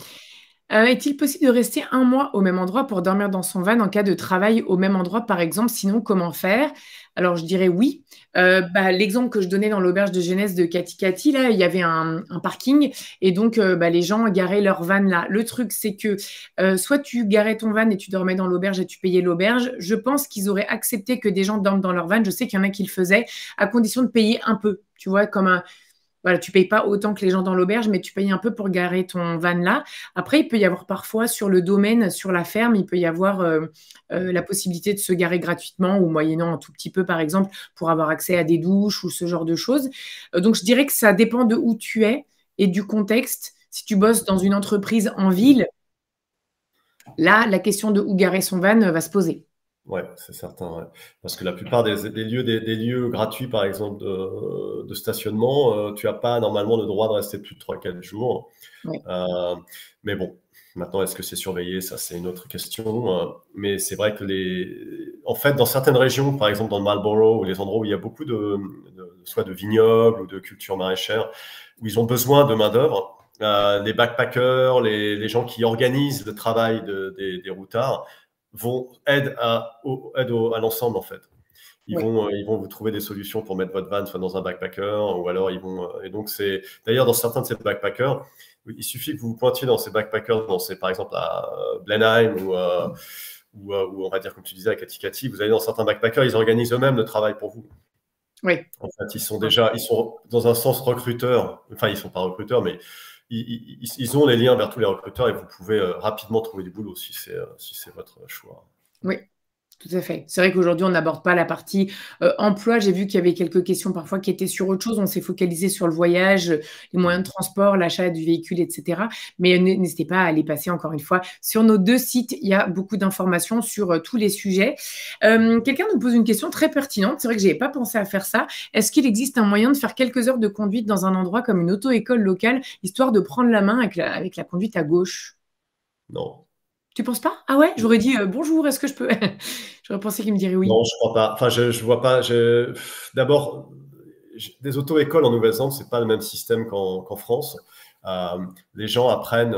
Euh, est-il possible de rester un mois au même endroit pour dormir dans son van en cas de travail au même endroit, par exemple? Sinon, comment faire? Alors, je dirais oui. Euh, bah, l'exemple que je donnais dans l'auberge de jeunesse de Katikati, là, il y avait un, un parking et donc euh, bah, les gens garaient leur van là. Le truc, c'est que euh, soit tu garais ton van et tu dormais dans l'auberge et tu payais l'auberge. Je pense qu'ils auraient accepté que des gens dorment dans leur van. Je sais qu'il y en a qui le faisaient à condition de payer un peu, tu vois, comme un voilà, tu payes pas autant que les gens dans l'auberge, mais tu payes un peu pour garer ton van là. Après, il peut y avoir parfois sur le domaine, sur la ferme, il peut y avoir euh, euh, la possibilité de se garer gratuitement ou moyennant un tout petit peu, par exemple, pour avoir accès à des douches ou ce genre de choses. Euh, donc, je dirais que ça dépend de où tu es et du contexte. Si tu bosses dans une entreprise en ville, là, la question de où garer son van va se poser. Ouais, c'est certain, ouais. Parce que la plupart des, des lieux, des, des lieux gratuits, par exemple, de, de stationnement, euh, tu n'as pas normalement le droit de rester plus de trois quatre jours. Ouais. Euh, mais bon, maintenant, est-ce que c'est surveillé? Ça, c'est une autre question. Euh, mais c'est vrai que les, en fait, dans certaines régions, par exemple dans le Marlborough, ou les endroits où il y a beaucoup de, de soit de vignobles ou de cultures maraîchères, où ils ont besoin de main-d'œuvre, euh, les backpackers, les, les gens qui organisent le travail de, des, des routards, vont aide à, au, aide au, à l'ensemble en fait. Ils Ouais. vont, euh, ils vont vous trouver des solutions pour mettre votre van soit dans un backpacker ou alors ils vont. Euh, et donc c'est d'ailleurs dans certains de ces backpackers, il suffit que vous vous pointiez dans ces backpackers, dans ces par exemple à euh, Blenheim ou, euh, ou, euh, ou on va dire comme tu disais à Katikati, vous allez dans certains backpackers, ils organisent eux-mêmes le travail pour vous. Ouais. En fait, ils sont déjà, ils sont dans un sens recruteurs. Enfin, ils sont pas recruteurs, mais ils, ils, ils ont les liens vers tous les recruteurs et vous pouvez euh, rapidement trouver du boulot si c'est euh, si c'est votre choix. Oui. Tout à fait. C'est vrai qu'aujourd'hui, on n'aborde pas la partie euh, emploi. J'ai vu qu'il y avait quelques questions parfois qui étaient sur autre chose. On s'est focalisé sur le voyage, les moyens de transport, l'achat du véhicule, et cetera. Mais n'hésitez pas à aller passer encore une fois sur nos deux sites. Il y a beaucoup d'informations sur euh, tous les sujets. Euh, Quelqu'un nous pose une question très pertinente. C'est vrai que je n'avais pas pensé à faire ça. Est-ce qu'il existe un moyen de faire quelques heures de conduite dans un endroit comme une auto-école locale, histoire de prendre la main avec la, avec la conduite à gauche? Non. Tu penses pas? Ah ouais, j'aurais dit euh, bonjour, est-ce que je peux? J'aurais pensé qu'il me dirait oui. Non, je crois pas. Enfin, je, je vois pas. je- D'abord, je- des auto-écoles en Nouvelle-Zélande, c'est pas le même système qu'en qu'en France. Euh, les gens apprennent.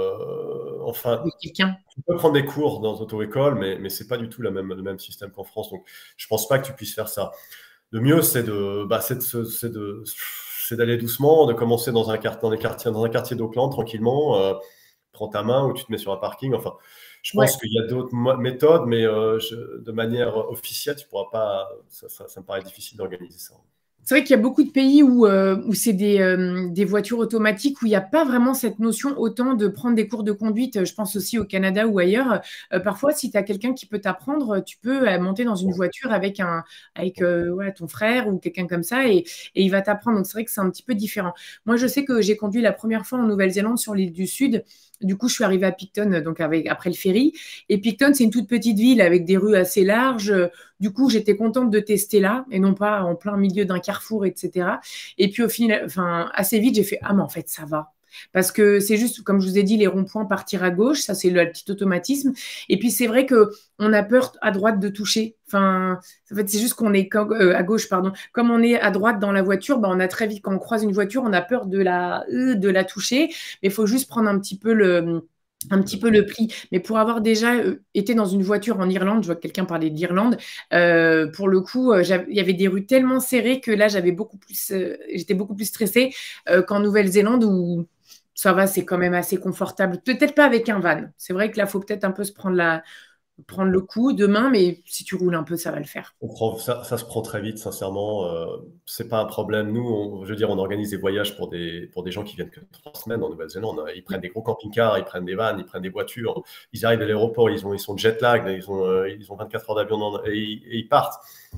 euh, enfin, Avec quelqu'un. tu peux prendre des cours dans auto-école, mais mais c'est pas du tout la même, le même système qu'en France. Donc, je pense pas que tu puisses faire ça. Le mieux, c'est de, bah, c'est de, se- c'est de, c'est d'aller doucement, de commencer dans un quartier, dans les quartiers, dans un quartier d'Auckland tranquillement. Euh, prends ta main ou tu te mets sur un parking. Enfin, je Ouais. pense qu'il y a d'autres mo- méthodes, mais euh, je- de manière officielle, tu pourras pas. Ça, ça- ça me paraît difficile d'organiser ça. C'est vrai qu'il y a beaucoup de pays où, euh, où c'est des, euh, des voitures automatiques, où il n'y a pas vraiment cette notion autant de prendre des cours de conduite. Je pense aussi au Canada ou ailleurs. Euh, parfois, si tu as quelqu'un qui peut t'apprendre, tu peux euh, monter dans une voiture avec, un, avec euh, ouais, ton frère ou quelqu'un comme ça et, et il va t'apprendre. Donc, c'est vrai que c'est un petit peu différent. Moi, je sais que j'ai conduit la première fois en Nouvelle-Zélande sur l'île du Sud. Du coup, je suis arrivée à Picton, donc avec, après le ferry. Et Picton, c'est une toute petite ville avec des rues assez larges. Du coup, j'étais contente de tester là et non pas en plein milieu d'un carrefour, et cetera. Et puis au final, enfin, assez vite, j'ai fait ah mais en fait ça va. Parce que c'est juste, comme je vous ai dit, les ronds-points partir à gauche, ça c'est le petit automatisme. Et puis c'est vrai que on a peur à droite de toucher. Enfin, en fait, c'est juste qu'on est euh, à gauche, pardon. Comme on est à droite dans la voiture, bah, on a très vite quand on croise une voiture, on a peur de la euh, de la toucher. Mais il faut juste prendre un petit peu le un petit peu le pli. Mais pour avoir déjà euh, été dans une voiture en Irlande, je vois que quelqu'un parlait d'Irlande, euh, pour le coup, euh, il y avait des rues tellement serrées que là, j'avais beaucoup plus, euh, j'étais beaucoup plus stressée euh, qu'en Nouvelle-Zélande où ça va, c'est quand même assez confortable. Peut-être pas avec un van. C'est vrai que là, il faut peut-être un peu se prendre, la, prendre le coup demain, mais si tu roules un peu, ça va le faire. On prend- ça, ça se prend très vite, sincèrement. Euh, c'est pas un problème. Nous, on- je veux dire, on organise des voyages pour des, pour des gens qui viennent que trois semaines en Nouvelle-Zélande. Ils prennent des gros camping-cars, ils prennent des vannes, ils prennent des voitures. Ils arrivent à l'aéroport, ils, ont, ils sont jet lag, ils ont, euh, ils ont vingt-quatre heures d'avion dans- et, ils- et ils partent.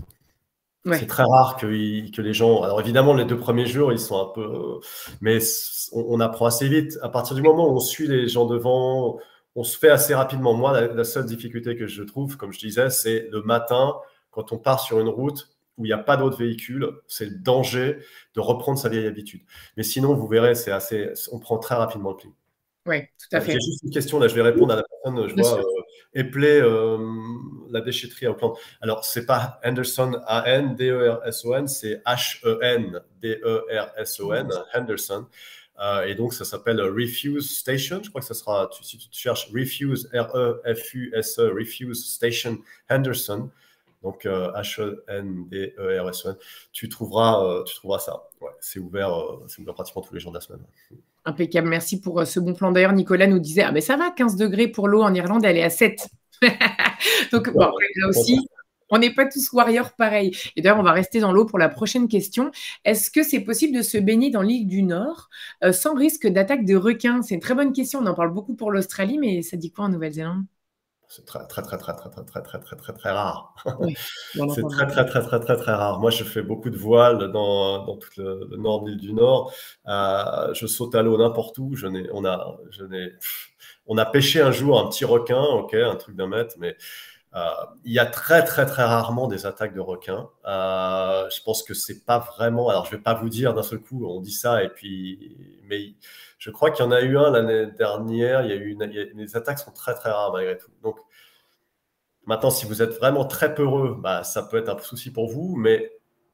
C'est Ouais, très rare que, ils- que les gens. Alors évidemment, les deux premiers jours, ils sont un peu. euh, Mais c- on, on apprend assez vite. À partir du moment où on suit les gens devant, on se fait assez rapidement. Moi, la, la seule difficulté que je trouve, comme je disais, c'est le matin, quand on part sur une route où il n'y a pas d'autres véhicules, c'est le danger de reprendre sa vieille habitude. Mais sinon, vous verrez, c'est assez. On prend très rapidement le pli. ouais, tout à Euh, J'ai fait. juste une question, là, je vais répondre à la personne, je Bien vois, sûr. euh, Epley, euh, la déchetterie à Auckland. Alors, c'est pas Henderson, A N D E R S O N, c'est H E N D E R S O N, Henderson. Euh, et donc, ça s'appelle Refuse Station. Je crois que ça sera, tu- si tu cherches Refuse, R E F U S E, Refuse Station Henderson, donc euh, H E N D E R S O N, tu trouveras, euh, tu trouveras ça. Ouais, c'est ouvert, euh, c'est ouvert pratiquement tous les jours de la semaine. Impeccable. Merci pour euh, ce bon plan. D'ailleurs, Nicolas nous disait, ah mais ça va, quinze degrés pour l'eau en Irlande, elle est à sept. Donc, bon, Ouais, après, là aussi, On n'est pas tous warriors pareil. Et d'ailleurs, on va rester dans l'eau pour la prochaine question. Est-ce que c'est possible de se baigner dans l'île du Nord euh, sans risque d'attaque de requins? C'est une très bonne question. On en parle beaucoup pour l'Australie, mais ça dit quoi en Nouvelle-Zélande? C'est très, très, très, très, très, très, très, très, très, très, très rare. Oui, on C'est entend très, beaucoup. très, très, très, très, très rare. Moi, je fais beaucoup de voile dans, dans tout le, le nord de l'île du Nord. Euh, je saute à l'eau n'importe où. Je n'ai, on a, je n'ai, on a pêché un jour un petit requin, ok, un truc d'un mètre, mais euh, il y a très, très, très rarement des attaques de requins. Euh, je pense que c'est pas vraiment. Alors, je vais pas vous dire d'un seul coup, on dit ça et puis, mais je crois qu'il y en a eu un l'année dernière. Il y a eu une, il y a, les attaques sont très, très rares malgré tout. Donc maintenant, si vous êtes vraiment très peureux, bah, ça peut être un souci pour vous, mais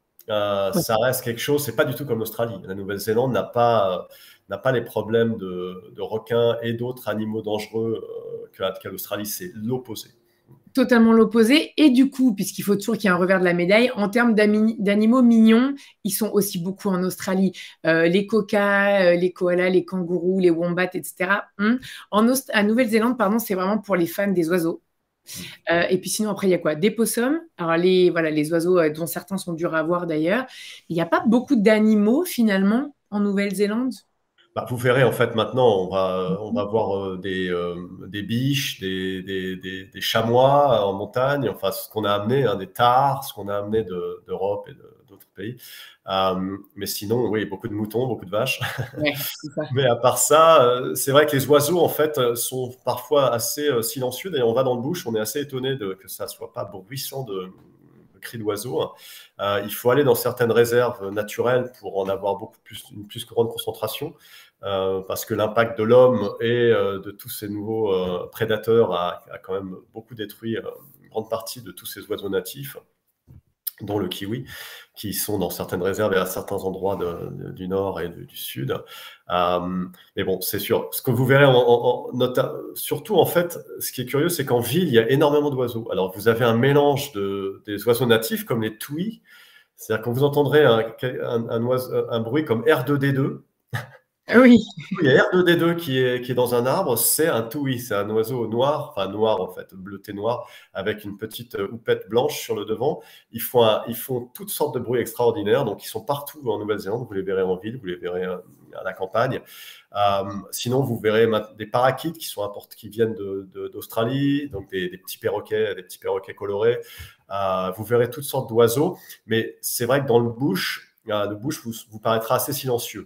euh, Ouais. ça reste quelque chose. C'est pas du tout comme l'Australie. La Nouvelle-Zélande n'a pas, euh, n'a pas les problèmes de, de requins et d'autres animaux dangereux euh, qu'à qu'à l'Australie. C'est l'opposé. Totalement l'opposé. Et du coup, puisqu'il faut toujours qu'il y ait un revers de la médaille, en termes d'animaux mignons, ils sont aussi beaucoup en Australie. Euh, les koalas, euh, les koalas, les kangourous, les wombats, et cetera. Hum. En Aust à Nouvelle-Zélande, pardon, c'est vraiment pour les fans des oiseaux. Euh, et puis sinon, après, il y a quoi? Des possums. Alors, les, voilà, les oiseaux, euh, dont certains sont durs à voir d'ailleurs. Il n'y a pas beaucoup d'animaux, finalement, en Nouvelle-Zélande. Bah, vous verrez, en fait, maintenant, on va, on va voir euh, des, euh, des biches, des, des, des, des chamois en montagne, enfin, ce qu'on a amené, hein, des tares, ce qu'on a amené de- d'Europe et de- d'autres pays. Euh, mais sinon, oui, beaucoup de moutons, beaucoup de vaches. Ouais, c'est ça. Mais à part ça, euh, c'est vrai que les oiseaux, en fait, euh, sont parfois assez euh, silencieux. D'ailleurs, on va dans le bush, on est assez étonné de, que ça soit pas bruissant de, de cris d'oiseaux. Hein. Euh, il faut aller dans certaines réserves naturelles pour en avoir beaucoup plus, une plus grande concentration, euh, parce que l'impact de l'homme et euh, de tous ces nouveaux euh, prédateurs a, a quand même beaucoup détruit euh, une grande partie de tous ces oiseaux natifs, dont le kiwi, qui sont dans certaines réserves et à certains endroits de, de, du nord et de, du sud. Euh, mais bon, c'est sûr. Ce que vous verrez, en, en, en nota, surtout en fait, ce qui est curieux, c'est qu'en ville, il y a énormément d'oiseaux. Alors, vous avez un mélange de, des oiseaux natifs, comme les tui. C'est-à-dire quand vous entendrez un, un, un, oiseau, un bruit comme R deux D deux, Oui. il y a R deux D deux qui est, qui est dans un arbre, c'est un tui, c'est un oiseau noir, enfin noir en fait, bleuté noir, avec une petite houppette blanche sur le devant. Ils font, un, ils font toutes sortes de bruits extraordinaires, donc ils sont partout en Nouvelle-Zélande, vous les verrez en ville, vous les verrez à la campagne. Euh, sinon, vous verrez des parakeets qui, sont qui viennent d'Australie, de, de, donc des, des petits perroquets, des petits perroquets colorés. Euh, vous verrez toutes sortes d'oiseaux, mais c'est vrai que dans le bush, euh, le bush vous, vous paraîtra assez silencieux.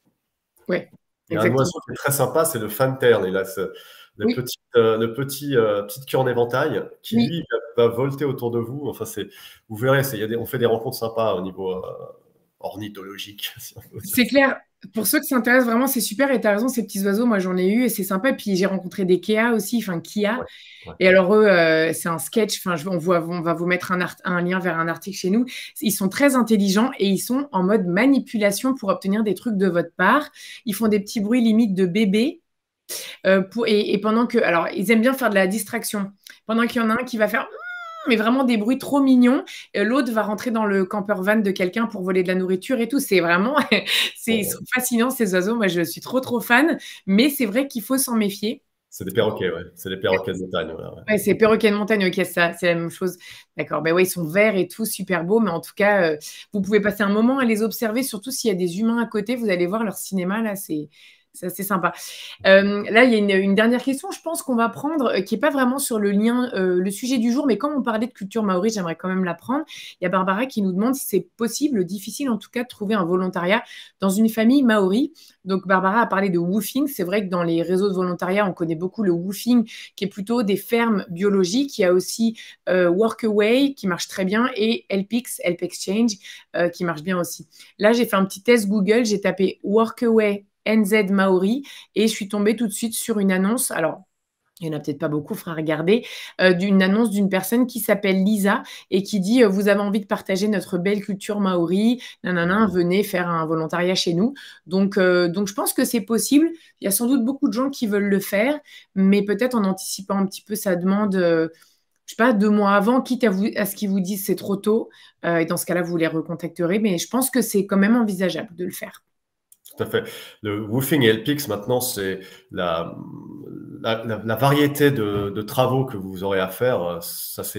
Oui, il y a un oiseau qui est très sympa, c'est le fantail. Il a ce, le, oui. petit, euh, le petit, euh, petite queue en éventail qui, oui. lui, va, va volter autour de vous. Enfin, c'est, vous verrez, c'est, il y a des, on fait des rencontres sympas au niveau euh, ornithologique. Si c'est clair. Pour ceux qui s'intéressent vraiment, c'est super. Et tu as raison, ces petits oiseaux, moi, j'en ai eu et c'est sympa. Et puis, j'ai rencontré des Kia aussi, enfin, Kia. Ouais, ouais. Et alors, eux, euh, c'est un sketch. Enfin, on, voit, on va vous mettre un, art, un lien vers un article chez nous. Ils sont très intelligents et ils sont en mode manipulation pour obtenir des trucs de votre part. Ils font des petits bruits limite de bébé. Euh, pour, et, et pendant que. Alors, ils aiment bien faire de la distraction. Pendant qu'il y en a un qui va faire. Mais vraiment des bruits trop mignons. L'autre va rentrer dans le camper van de quelqu'un pour voler de la nourriture et tout. C'est vraiment, c'est oh. fascinant ces oiseaux. Moi, je suis trop trop fan. Mais c'est vrai qu'il faut s'en méfier. C'est des perroquets, ouais. C'est des perroquets de montagne. Ouais, ouais. ouais c'est des perroquets de montagne. Ok, ça, c'est la même chose. D'accord. Ben ouais, ils sont verts et tout, super beaux. Mais en tout cas, euh, vous pouvez passer un moment à les observer. Surtout s'il y a des humains à côté, vous allez voir leur cinéma là. C'est C'est assez sympa. Euh, là, il y a une, une dernière question, je pense qu'on va prendre, euh, qui n'est pas vraiment sur le lien, euh, le sujet du jour, mais comme on parlait de culture maori, j'aimerais quand même la prendre. Il y a Barbara qui nous demande si c'est possible, difficile en tout cas, de trouver un volontariat dans une famille maori. Donc, Barbara a parlé de woofing. C'est vrai que dans les réseaux de volontariat, on connaît beaucoup le woofing, qui est plutôt des fermes biologiques. Il y a aussi euh, Workaway, qui marche très bien, et Helpix, Help Exchange, euh, qui marche bien aussi. Là, j'ai fait un petit test Google, j'ai tapé Workaway N Z Maori et je suis tombée tout de suite sur une annonce. Alors, il n'y en a peut-être pas beaucoup, il faudra regarder, euh, d'une annonce d'une personne qui s'appelle Lisa et qui dit euh, « Vous avez envie de partager notre belle culture maori, nanana, venez faire un volontariat chez nous. » Donc, euh, donc, je pense que c'est possible. Il y a sans doute beaucoup de gens qui veulent le faire, mais peut-être en anticipant un petit peu sa demande, euh, je sais pas, deux mois avant, quitte à, vous, à ce qu'ils vous disent c'est trop tôt. Euh, et dans ce cas-là, vous les recontacterez. Mais je pense que c'est quand même envisageable de le faire. Tout à fait. Le woofing et Helpix, maintenant, c'est la, la, la, la variété de, de travaux que vous aurez à faire. Ça, c'est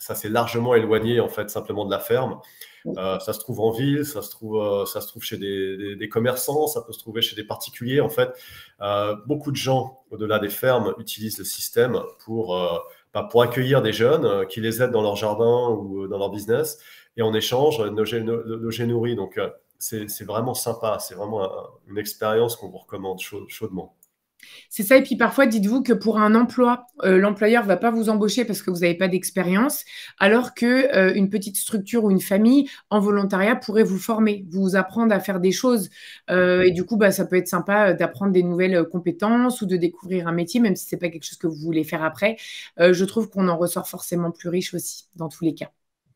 ça s'est largement éloigné en fait simplement de la ferme. Euh, ça se trouve en ville, ça se trouve, euh, ça se trouve chez des, des, des commerçants, ça peut se trouver chez des particuliers. En fait, euh, beaucoup de gens au-delà des fermes utilisent le système pour, euh, bah, pour accueillir des jeunes euh, qui les aident dans leur jardin ou dans leur business et en échange loger, loger nourri. Donc euh, c'est vraiment sympa, c'est vraiment un, une expérience qu'on vous recommande chaud, chaudement. C'est ça, et puis parfois, dites-vous que pour un emploi, euh, l'employeur ne va pas vous embaucher parce que vous n'avez pas d'expérience, alors qu'une euh, petite structure ou une famille en volontariat pourrait vous former, vous apprendre à faire des choses. Euh, et du coup, bah, ça peut être sympa d'apprendre des nouvelles compétences ou de découvrir un métier, même si ce n'est pas quelque chose que vous voulez faire après. Euh, je trouve qu'on en ressort forcément plus riche aussi, dans tous les cas.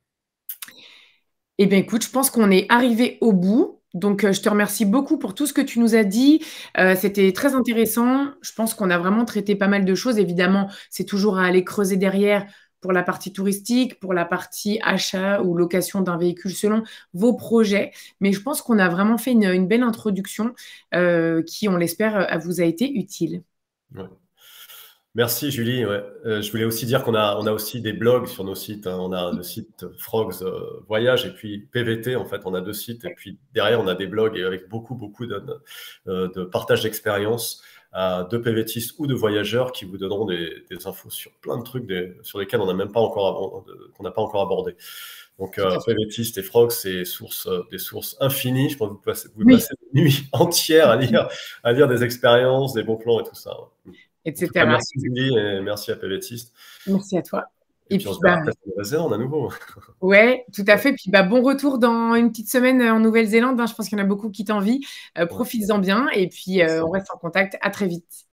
Eh bien, écoute, je pense qu'on est arrivé au bout. Donc, euh, je te remercie beaucoup pour tout ce que tu nous as dit. Euh, c'était très intéressant. Je pense qu'on a vraiment traité pas mal de choses. Évidemment, c'est toujours à aller creuser derrière pour la partie touristique, pour la partie achat ou location d'un véhicule selon vos projets. Mais je pense qu'on a vraiment fait une, une belle introduction euh, qui, on l'espère, vous a été utile. Ouais. Merci Julie. Ouais. Euh, je voulais aussi dire qu'on a, on a aussi des blogs sur nos sites, hein. On a le site Frogs euh, Voyage et puis P V T. En fait, on a deux sites. Et puis derrière, on a des blogs avec beaucoup, beaucoup de, de, de partage d'expériences euh, de PVTistes ou de voyageurs qui vous donneront des, des infos sur plein de trucs des, sur lesquels on n'a même pas encore, qu'on n'a pas encore abordé. Donc, euh, PVTistes et Frogs, c'est source, euh, des sources infinies. Je pense que vous passez, vous Oui. passez des nuits entières à lire, à lire des expériences, des bons plans et tout ça. et cetera. Cas, merci Julie et merci à PVTistes. Merci à toi. Et, et puis, puis on se verra peut-être en Nouvelle-Zélande à nouveau. Ouais, tout à fait. Puis bah, bon retour dans une petite semaine en Nouvelle-Zélande. Hein. Je pense qu'il y en a beaucoup qui t'envient. Euh, Profites-en bien et puis euh, on reste en contact. À très vite.